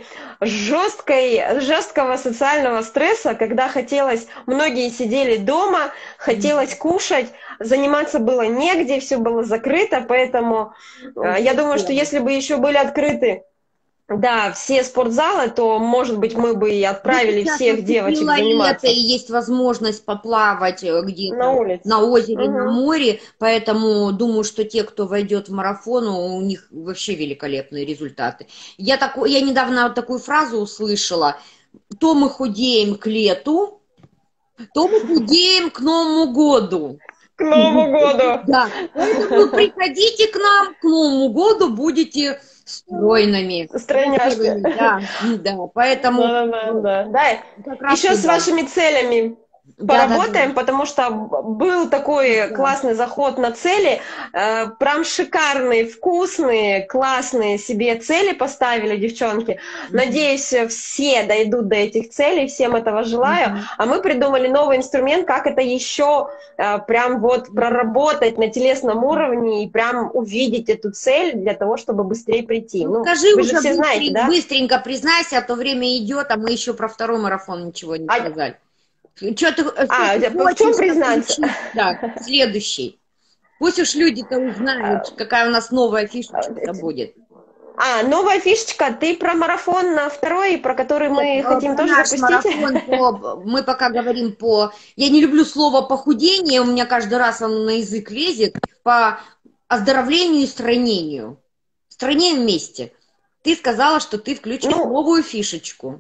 жесткого социального стресса, когда многие сидели дома, хотелось кушать, заниматься было негде, все было закрыто, поэтому я думаю, что если бы еще были открыты все спортзалы, то, может быть, мы бы и отправили всех девочек заниматься. И есть возможность поплавать где-то на озере, на море, поэтому думаю, что те, кто войдет в марафон, у них вообще великолепные результаты. Я недавно такую фразу услышала: то мы худеем к лету, то мы худеем к Новому году. К Новому году. Да, поэтому приходите к нам, к Новому году будете стройными. Стройняшки. Да, поэтому... Да. Еще с вашими целями поработаем, потому что был такой классный заход на цели, прям шикарные, вкусные, классные себе цели поставили девчонки. Надеюсь, все дойдут до этих целей, всем этого желаю. А мы придумали новый инструмент, как это еще прям вот проработать на телесном уровне и прям увидеть эту цель для того, чтобы быстрее прийти. Скажи уже все знаете, да? Быстренько признайся, а то время идет, а мы еще про второй марафон ничего не сказали. Что ты в чем признаться? Да, следующий. Пусть уж люди-то узнают, какая у нас новая фишечка будет. Новая фишечка. Ты про марафон на второй, про который мы хотим тоже запустить? Марафон мы пока говорим Я не люблю слово похудение, у меня каждый раз оно на язык лезет. По оздоровлению и стройнению. Стройнее вместе. Ты сказала, что ты включишь новую фишечку.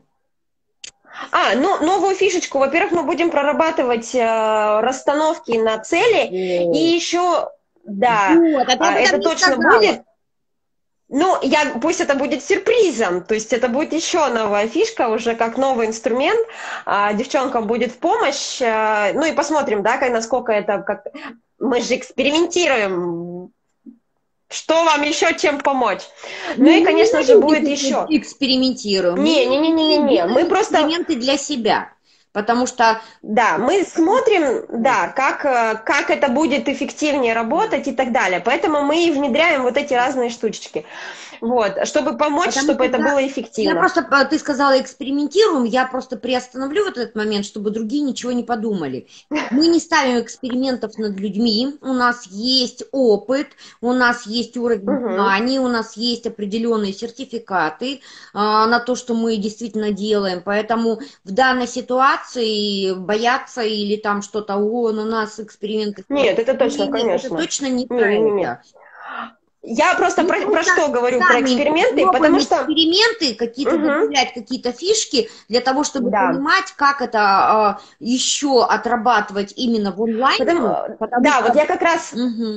Новую фишечку. Во-первых, мы будем прорабатывать расстановки на цели. И еще, это точно будет. Пусть это будет сюрпризом. То есть это будет еще новая фишка, уже как новый инструмент. Девчонкам будет в помощь. И посмотрим, насколько это... Мы же экспериментируем. Что вам еще чем помочь? И, конечно же, будет еще. Экспериментируем. Не. Мы просто... Эксперименты для себя. Потому что... Да, мы смотрим, да, как это будет эффективнее работать и так далее. Поэтому мы и внедряем вот эти разные штучки. Вот, чтобы помочь, Потому чтобы что это было эффективно. я просто, ты сказала, экспериментируем, я просто приостановлю вот этот момент, чтобы другие ничего не подумали. Мы не ставим экспериментов над людьми, у нас есть опыт, у нас есть уровень знаний, у нас есть определенные сертификаты на то, что мы действительно делаем, поэтому в данной ситуации бояться или там что-то, на нас эксперименты... Нет, это точно, Нет, конечно. это точно не про это. Я просто про что говорю, про эксперименты, потому что... эксперименты, какие-то добавлять какие-то фишки для того, чтобы понимать, как это еще отрабатывать именно в онлайне. Вот я как раз...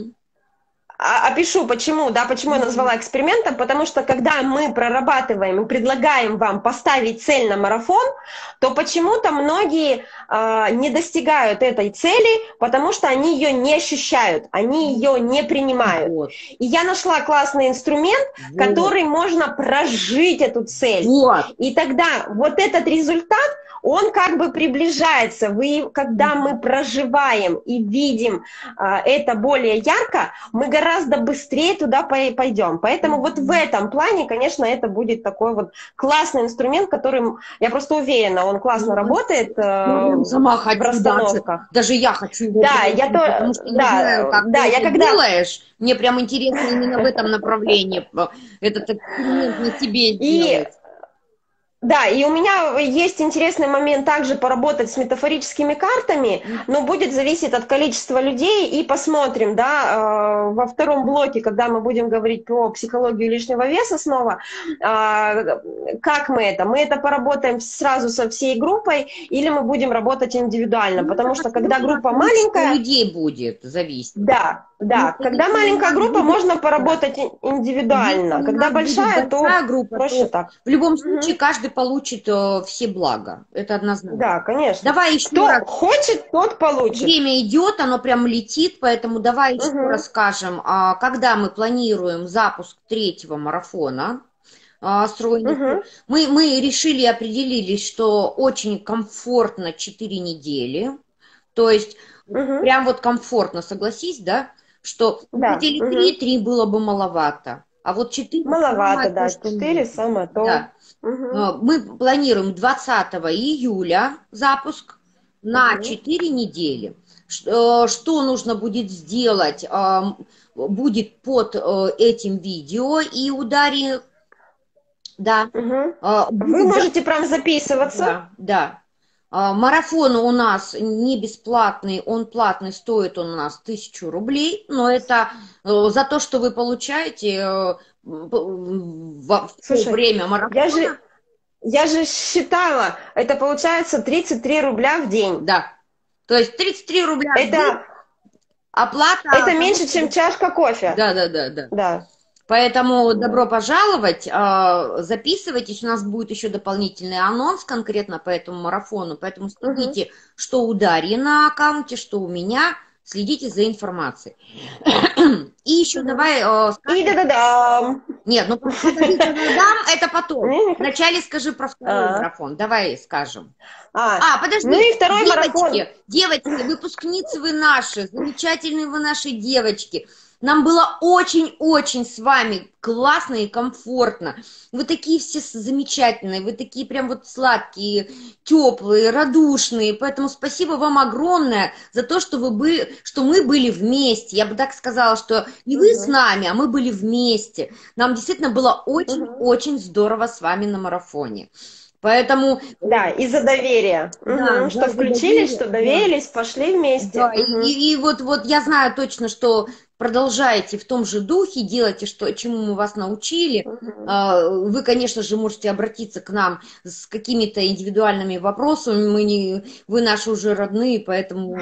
Опишу, почему я назвала экспериментом, потому что когда мы прорабатываем и предлагаем вам поставить цель на марафон, то почему-то многие не достигают этой цели, потому что они ее не ощущают, они ее не принимают. Вот. И я нашла классный инструмент, который можно прожить эту цель. И тогда вот этот результат, он как бы приближается. Когда мы проживаем и видим это более ярко, мы гораздо быстрее туда пойдем. Поэтому вот в этом плане, конечно, это будет такой вот классный инструмент, которым, я просто уверена, он классно работает сама в расстановках. Даже я хочу его потому что я знаю, как ты это делаешь. Мне прям интересно именно в этом направлении этот эксперимент на себе сделать. Да, и у меня есть интересный момент также поработать с метафорическими картами, но будет зависеть от количества людей, и посмотрим, да, во втором блоке, когда мы будем говорить про психологию лишнего веса снова, как мы это поработаем сразу со всей группой, или мы будем работать индивидуально, потому что когда группа маленькая... людей будет зависеть. Да, когда маленькая группа, можно поработать индивидуально, когда большая, то группа, проще так. В любом случае, каждый получит все блага. Это однозначно. Да, конечно. Давай еще Кто раз. хочет, тот получит. Время идет, оно прям летит, поэтому давай еще расскажем, когда мы планируем запуск 3-го марафона. Мы решили, определились, что очень комфортно 4 недели. То есть прям вот комфортно, согласись, да? Что хотели 3 было бы маловато. А вот 4... Маловато, да, 4 самое то. Да. Мы планируем 20 июля запуск на 4 недели. Что нужно будет сделать, будет под этим видео, и у Дарьи... Да. Вы можете прям записываться. Да. Марафон у нас не бесплатный, он платный, стоит он у нас 1000 рублей, но это за то, что вы получаете в время марафона. Я же считала, это получается 33 рубля в день. Да, то есть 33 рубля в день оплата. Это меньше, чем чашка кофе. Да. Поэтому добро пожаловать, записывайтесь, у нас будет еще дополнительный анонс конкретно по этому марафону, поэтому следите, что у Дарьи на аккаунте, что у меня, следите за информацией. И еще давай... И да-да-дам! Нет, ну да-да-дам это потом. Вначале скажи про второй марафон, давай скажем. Подожди, ну и второй марафон. Девочки, выпускницы вы наши, замечательные вы наши девочки. Нам было очень-очень с вами классно и комфортно. Вы такие все замечательные, вы такие прям вот сладкие, теплые, радушные. Поэтому спасибо вам огромное за то, что мы были вместе. Я бы так сказала, что не вы с нами, а мы были вместе. Нам действительно было очень-очень здорово с вами на марафоне. Поэтому... Да, из-за доверия. Что включились, что доверились, пошли вместе. Да, и вот я знаю точно, что продолжаете в том же духе, делайте, чему мы вас научили. Вы, конечно же, можете обратиться к нам с какими-то индивидуальными вопросами. Вы наши уже родные, поэтому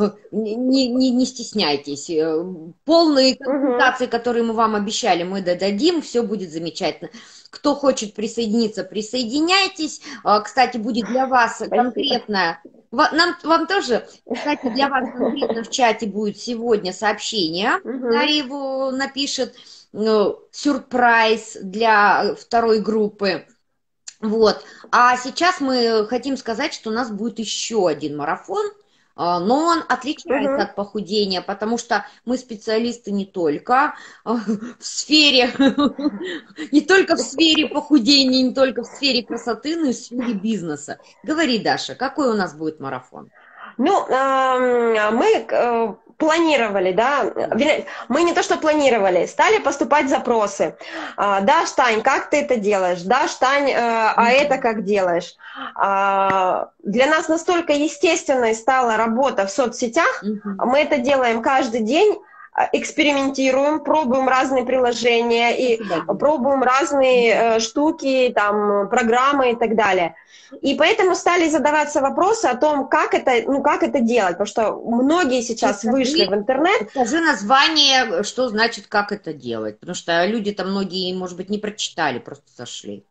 не стесняйтесь. Полные консультации, которые мы вам обещали, мы додадим, все будет замечательно. Кто хочет присоединиться, присоединяйтесь. Кстати, будет для вас конкретно... Вам тоже, кстати, для вас конкретно в чате будет сегодня сообщение. Дарья его напишет. Сюрприз для второй группы. Вот. А сейчас мы хотим сказать, что у нас будет еще один марафон, но он отличается от похудения, потому что мы специалисты не только в сфере, не только в сфере похудения, не только в сфере красоты, но и в сфере бизнеса. Говори, Даша, какой у нас будет марафон? Ну, мы планировали, да, мы не то что планировали, стали поступать запросы. Да, Тань, как ты это делаешь? Да, Тань, а это как делаешь? Для нас настолько естественной стала работа в соцсетях, мы это делаем каждый день, экспериментируем, пробуем разные приложения и пробуем разные штуки, там, программы и так далее. И поэтому стали задаваться вопросы о том, как это делать, потому что многие сейчас вышли в интернет. Скажи название, что значит, как это делать, потому что люди-то многие, может быть, не прочитали, просто зашли.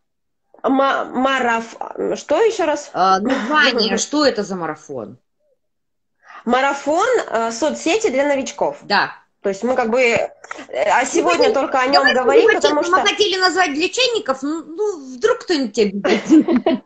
Что еще раз? Название, что это за марафон? Марафон соцсети для новичков. Да. То есть мы как бы... А сегодня только о нем говорим, потому что... Мы хотели назвать для чайников, ну вдруг кто-нибудь обидит.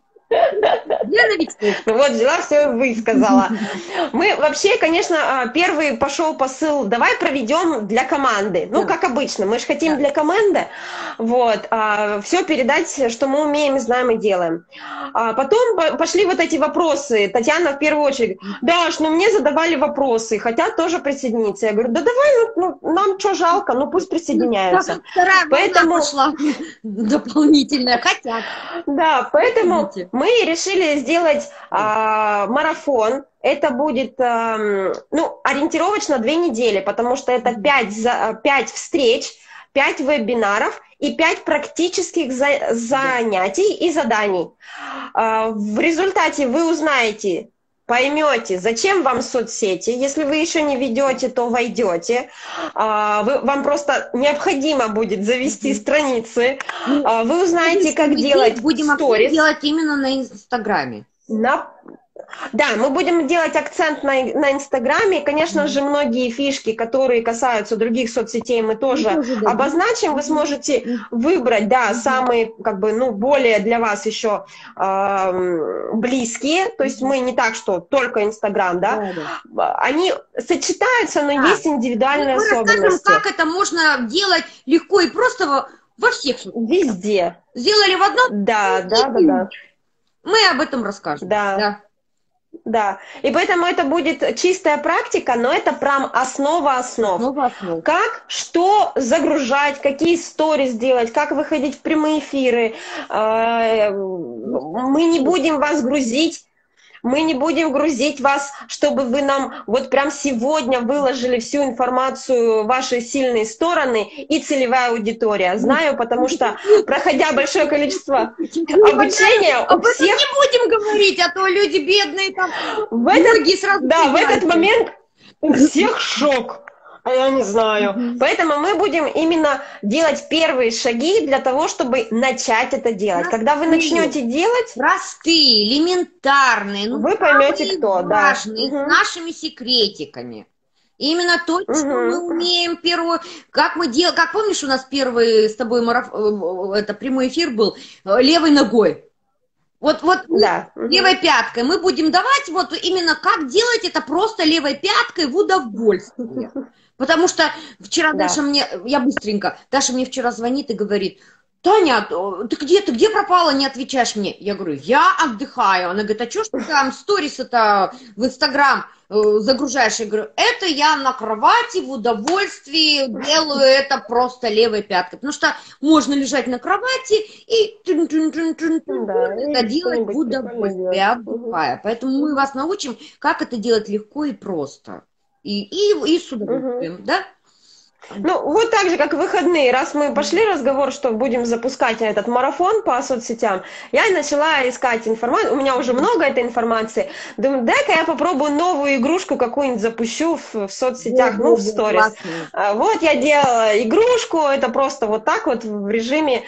Для новичков. Вот, взяла, все высказала. Мы вообще, конечно, первый пошел посыл, давай проведем для команды. Ну, как обычно, мы же хотим для команды. Вот, все передать, что мы умеем, знаем и делаем. Потом пошли вот эти вопросы. Татьяна в первую очередь. Даш, ну мне задавали вопросы, хотят тоже присоединиться. Я говорю, да давай, нам что жалко, ну пусть присоединяются. Вторая волна пошла дополнительная, хотят. Да, поэтому мы решили сделать марафон. Это будет, ориентировочно 2 недели, потому что это 5 встреч, 5 вебинаров и 5 практических занятий и заданий. В результате вы узнаете, поймете, зачем вам соцсети. Если вы еще не ведете, то войдете. Вам просто необходимо будет завести страницы. Вы узнаете, как делать сторис. Делать именно на Инстаграме. Да, мы будем делать акцент на Инстаграме. Конечно же, многие фишки, которые касаются других соцсетей, мы тоже обозначим. Вы сможете выбрать, да, самые, более для вас еще близкие. То есть мы не так, что только Инстаграм, да. Они сочетаются, но есть индивидуальные особенности. Мы расскажем, как это можно делать легко и просто во всех соцсетях. Везде. Сделали в одном? Да. Мы об этом расскажем. Да, и поэтому это будет чистая практика, но это прям основа основ. Как, что загружать, какие сторис делать, как выходить в прямые эфиры. Мы не будем вас грузить. Мы не будем грузить вас, чтобы вы нам вот прям сегодня выложили всю информацию, ваши сильные стороны и целевая аудитория. Знаю, потому что, проходя большое количество обучения, об этом не будем говорить, а то люди бедные там, многие сразу... Да, в этот момент у всех шок. А я не знаю. Поэтому мы будем именно делать первые шаги для того, чтобы начать это делать. Когда вы начнете делать... Простые, элементарные. Вы поймете, кто. Важные, с нашими секретиками. Именно то, что мы умеем первую... Как помнишь, у нас первый с тобой это прямой эфир был левой ногой. Вот левой пяткой. Мы будем давать вот именно как делать это просто левой пяткой в удовольствие. Потому что вчера Даша Даша мне вчера звонит и говорит, Таня, ты где пропала, не отвечаешь мне? Я говорю, я отдыхаю. Она говорит, а что ж ты там сторис это в Инстаграм загружаешь? Я говорю, это я на кровати в удовольствии делаю это просто левой пяткой. Потому что можно лежать на кровати и это делать в удовольствии, отдыхая. Поэтому мы вас научим, как это делать легко и просто. И с удовольствием, да? Ну, вот так же, как в выходные. Раз мы пошли разговор, что будем запускать этот марафон по соцсетям, я начала искать информацию. У меня уже много этой информации. Думаю, дай-ка я попробую новую игрушку какую-нибудь запущу в соцсетях, в сторис. Вот я делала игрушку, это просто вот так вот в режиме...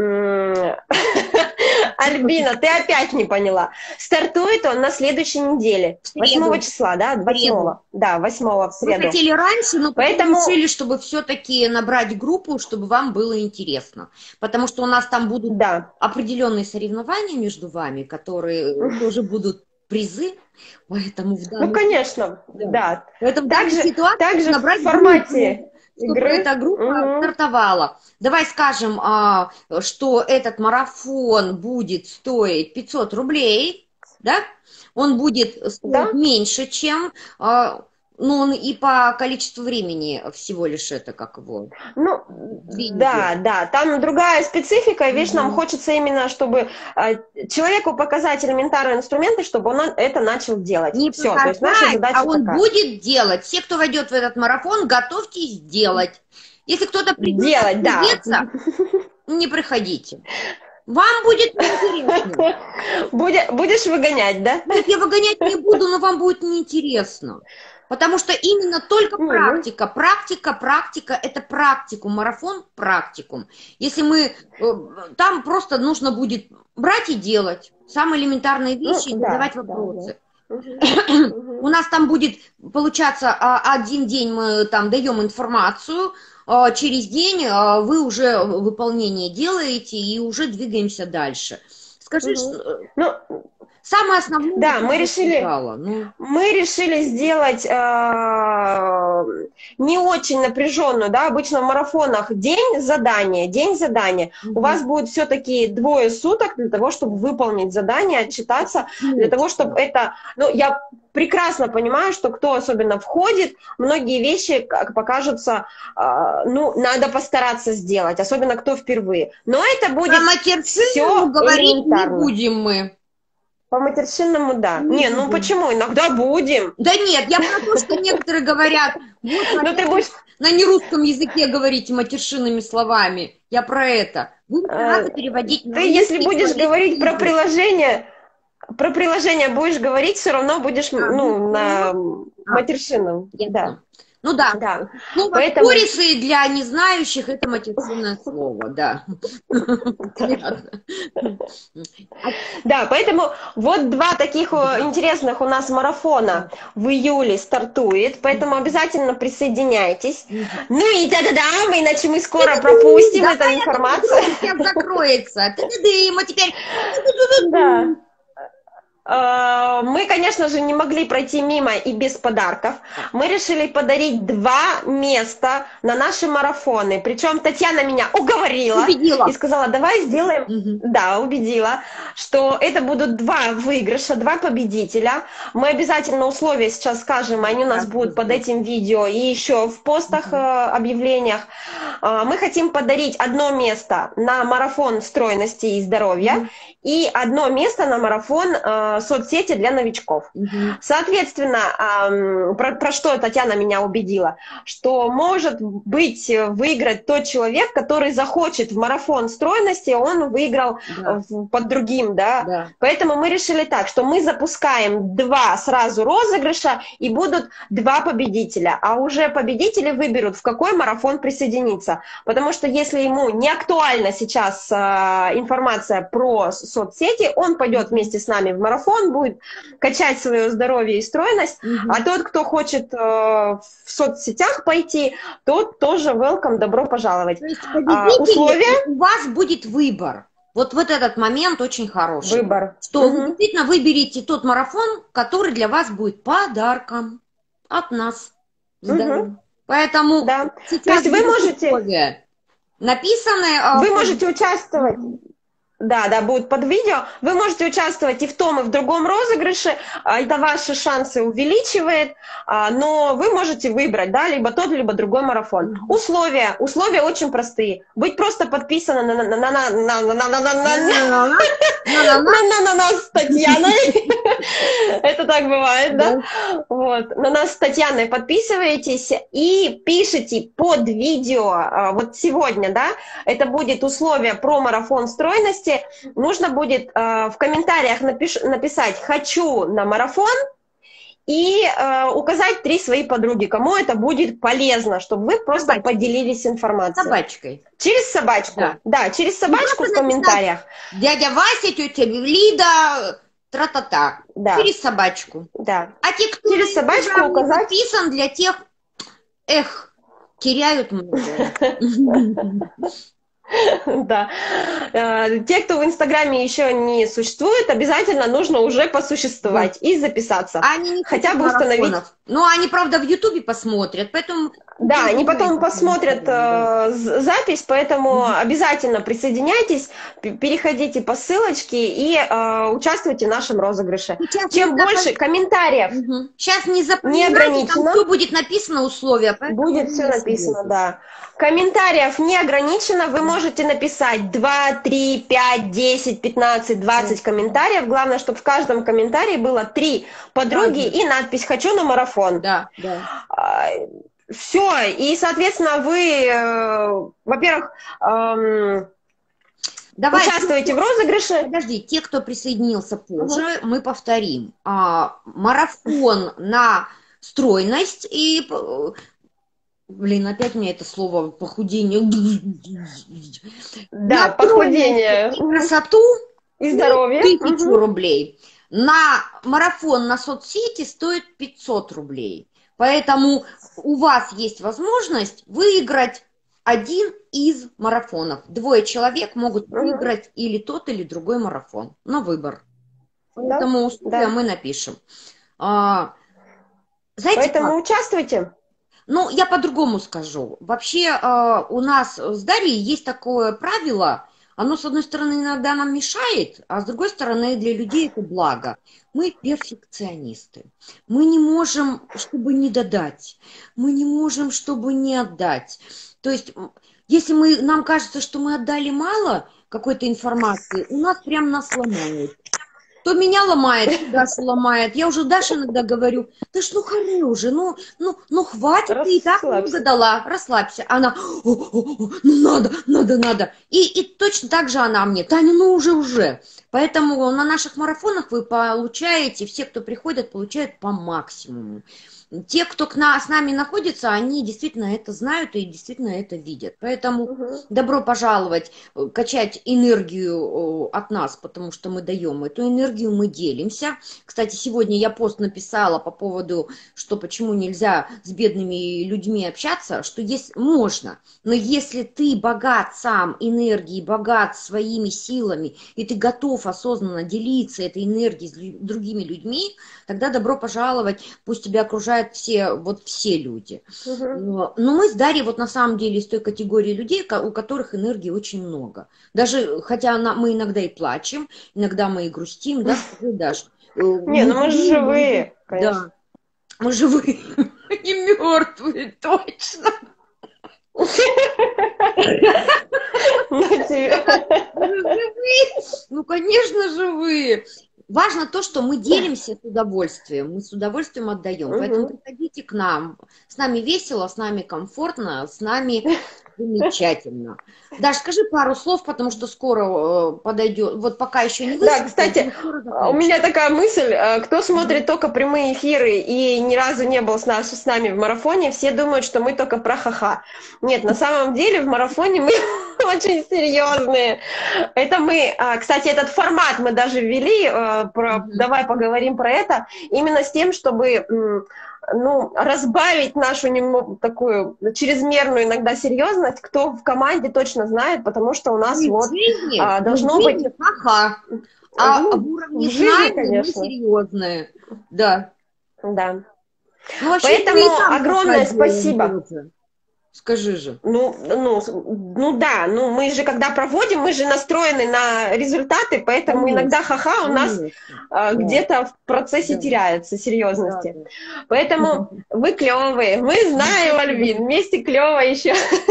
Альбина, ты опять не поняла. Стартует он на следующей неделе. 8 числа, да? 8 в среду. Мы хотели раньше, но поэтому решили, чтобы все-таки набрать группу, чтобы вам было интересно. Потому что у нас там будут определенные соревнования между вами, которые тоже будут призы. Поэтому ну, конечно, да. Поэтому также в формате чтобы эта группа стартовала. Давай скажем, что этот марафон будет стоить 500 рублей, да? Он будет стоить меньше, чем... Ну, он и по количеству времени всего лишь это, как его... Ну, да, там другая специфика, видишь, нам хочется именно, чтобы человеку показать элементарные инструменты, чтобы он это начал делать. Не все, то есть наша задача он будет делать. Все, кто войдет в этот марафон, готовьтесь делать. Если кто-то придет делать, не приходите. Вам будет неинтересно. Будешь выгонять, да? Нет, я выгонять не буду, но вам будет неинтересно. Потому что именно только практика, практика, это практикум, марафон практикум. Если мы, там просто нужно будет брать и делать самые элементарные вещи и задавать вопросы. У нас там будет, получаться, один день мы там даем информацию, через день вы уже выполнение делаете и уже двигаемся дальше. Скажи, самое основное... Да, мы решили сделать не очень напряженную, да, обычно в марафонах день задания. У вас будет все-таки 2 суток для того, чтобы выполнить задание, отчитаться, для того, чтобы это... Ну, я прекрасно понимаю, что кто особенно входит, многие вещи покажутся, надо постараться сделать, особенно кто впервые. Но это будет все говорить не будем мы. По матершинному, да. Не, ну почему? Иногда будем. Да нет, я про то, что некоторые говорят, на нерусском языке говорите матершинными словами. Я про это. Надо переводить на русский. Ты, если будешь говорить про приложение будешь говорить, все равно будешь, на матершинном. Да. Ну да. Ну, поэтому... Курицы для незнающих это матершинное слово, да. Да, поэтому вот 2 таких интересных у нас марафона в июле стартует, поэтому обязательно присоединяйтесь. Ну и да-да-да, иначе мы скоро пропустим эту информацию. Сейчас закроется. Мы теперь... Да. Мы, конечно же, не могли пройти мимо и без подарков. Мы решили подарить 2 места на наши марафоны. Причем Татьяна меня уговорила. Убедила. И сказала, давай сделаем... Да, убедила, что это будут 2 выигрыша, 2 победителя. Мы обязательно условия сейчас скажем, они у нас будут под этим видео и еще в постах, объявлениях. Мы хотим подарить 1 место на марафон стройности и здоровья и 1 место на марафон соцсети для новичков. Соответственно, про что Татьяна меня убедила, что может быть выиграть тот человек, который захочет в марафон стройности, он выиграл под другим, да. Поэтому мы решили так, что мы запускаем 2 сразу розыгрыша и будут 2 победителя, а уже победители выберут, в какой марафон присоединиться, потому что если ему не актуальна сейчас информация про соцсети, он пойдет вместе с нами в марафон, будет качать свое здоровье и стройность, а тот, кто хочет в соцсетях пойти, тот тоже welcome, добро пожаловать. То есть условия? У вас будет выбор. Вот этот момент очень хороший. Выбор. Что вы действительно выберете тот марафон, который для вас будет подарком от нас. Поэтому сейчас вы можете... написаны... Вы можете участвовать... Да, будут под видео. Вы можете участвовать и в том, и в другом розыгрыше. Это ваши шансы увеличивает. Но вы можете выбрать, да, либо тот, либо другой марафон. Условия очень простые. Быть просто подписаны на нас с Татьяной. Это так бывает, да? Вот. На нас с Татьяной подписываетесь и пишите под видео. Вот сегодня, да, это будет условие про марафон стройности. Нужно будет в комментариях написать «хочу на марафон» и указать 3 свои подруги, кому это будет полезно, чтобы вы просто поделились информацией. Собачкой. Через собачку. Да, через собачку в комментариях. Дядя Вася, тетя Лида, тра-та-та. Через собачку. Да. А те, кто через собачку указать... подписан, для тех, Теряют многое. Да. Те, кто в Инстаграме еще не существует, обязательно нужно уже посуществовать и записаться. Они не хотя хотят бы установить. марафонов. Но они, правда, в Ютубе посмотрят, поэтому... Да, они потом посмотрят запись, поэтому обязательно присоединяйтесь, переходите по ссылочке и участвуйте в нашем розыгрыше. Чем больше комментариев, сейчас не ограничено. Там все будет написано, условия. Будет все написано, да. Комментариев не ограничено, вы можете написать 2, 3, 5, 10, 15, 20 комментариев. Главное, чтобы в каждом комментарии было 3 подруги и надпись «Хочу на марафон». Да, да. Все, и, соответственно, вы, во-первых, участвуете в розыгрыше. Подожди, те, кто присоединился позже, мы повторим. Марафон на стройность и... Блин, опять мне это слово похудение. Да, похудение. Красоту и здоровье. 1000 рублей. На марафон на соцсети стоит 500 рублей. Поэтому у вас есть возможность выиграть один из марафонов. 2 человек могут выиграть или тот, или другой марафон на выбор. Поэтому условия мы напишем. Знаете, поэтому участвуйте. Ну, я по-другому скажу. Вообще у нас с Дарьей есть такое правило. Оно, с одной стороны, иногда нам мешает, а с другой стороны, для людей это благо. Мы перфекционисты. Мы не можем, чтобы не додать. Мы не можем, чтобы не отдать. То есть, если нам кажется, что мы отдали мало какой-то информации, у нас прям нас ломают. То меня ломает, то Дашу ломает. Я уже Даше иногда говорю, да ж ну харе уже, ну хватит, ты и так много дала, расслабься. Она, ну надо. И точно так же она мне, Таня, ну уже. Поэтому на наших марафонах вы получаете, все, кто приходят, получают по максимуму. Те, кто с нами находится, они действительно это знают и действительно это видят. Поэтому добро пожаловать, качать энергию от нас, потому что мы даем эту энергию, мы делимся. Кстати, сегодня я пост написала по поводу, что почему нельзя с бедными людьми общаться, что можно, но если ты богат сам энергией, богат своими силами, и ты готов осознанно делиться этой энергией с другими людьми, тогда добро пожаловать, пусть тебя окружают все люди. Но мы с Дарьей на самом деле из той категории людей, у которых энергии очень много. Даже, хотя мы иногда и плачем, иногда мы и грустим, да, Даш? Не, ну мы же живые, конечно. Да, мы живые и мертвые, точно. Ну, конечно, живые. Важно то, что мы делимся с удовольствием, мы с удовольствием отдаем. Поэтому приходите к нам. С нами весело, с нами комфортно, с нами замечательно. Даш, скажи пару слов, потому что скоро подойдет. Вот пока еще не вышел. Да, кстати, у меня такая мысль. Кто смотрит только прямые эфиры и ни разу не был с нами в марафоне, все думают, что мы только про ха-ха. Нет, на самом деле в марафоне мы очень серьезные. Это мы, кстати, этот формат мы даже ввели, давай поговорим про это, именно с тем, чтобы разбавить нашу такую чрезмерную иногда серьезность. Кто в команде точно знает, потому что у нас должно быть... Ха-ха. А в уровне знания мы серьезные. Да. Да. Поэтому огромное спасибо. Скажи же. Да, мы же когда проводим, мы же настроены на результаты, поэтому иногда ха-ха у нас где-то в процессе теряется серьезности. Поэтому вы клевые, мы знаем, Альбин, вместе клево еще.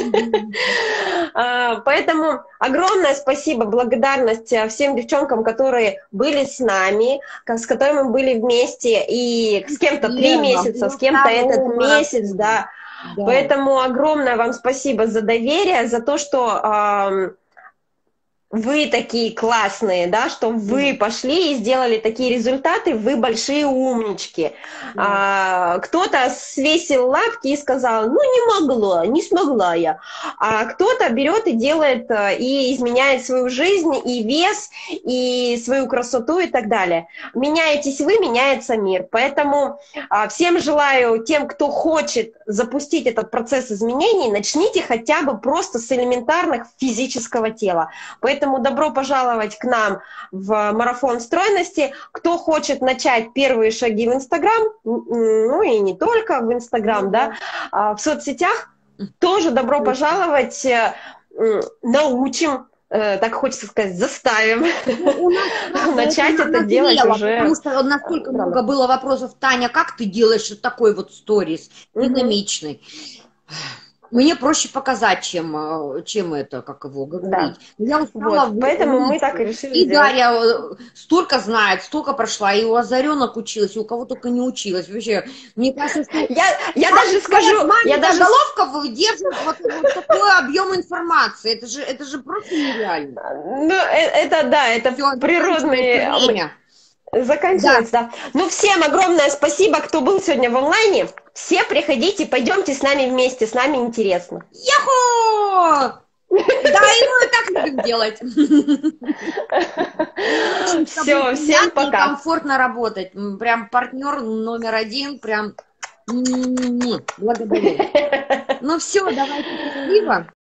Поэтому огромное спасибо, благодарность всем девчонкам, которые были с нами, с которыми мы были вместе, и с кем-то 3 месяца, с кем-то этот месяц, да. Да. Поэтому огромное вам спасибо за доверие, за то, что вы такие классные, да, что вы пошли и сделали такие результаты, вы большие умнички. Кто-то свесил лапки и сказал, ну не смогла я. А кто-то берет и делает, и изменяет свою жизнь, и вес, и свою красоту и так далее. Меняетесь вы, меняется мир. Поэтому всем желаю, тем, кто хочет запустить этот процесс изменений, начните хотя бы просто с элементарных физического тела. Поэтому добро пожаловать к нам в марафон стройности. Кто хочет начать первые шаги в Инстаграм, ну и не только в Инстаграм, да, в соцсетях, тоже добро пожаловать, научим, так хочется сказать, заставим начать это делать уже. Потому что настолько много было вопросов, Таня, как ты делаешь вот такой вот сторис динамичный? Мне проще показать, чем это, как его говорить. Да. Я устала. Вот, поэтому мы так и решили и сделать. Дарья столько знает, столько прошла, и у озаренок училась, и у кого только не училась. Вообще, мне кажется, что... Я даже скажу... Головка выдерживает вот такой объем информации. Это же просто нереально. Ну, это да, это всё, природные... время. Заканчивается, да. Ну, всем огромное спасибо, кто был сегодня в онлайне. Все приходите, пойдемте с нами вместе, с нами интересно. Яху! Да, и мы так любим делать. Все, всем пока. Комфортно работать. Прям партнер номер один, прям благодарю. Ну все, давайте счастливо.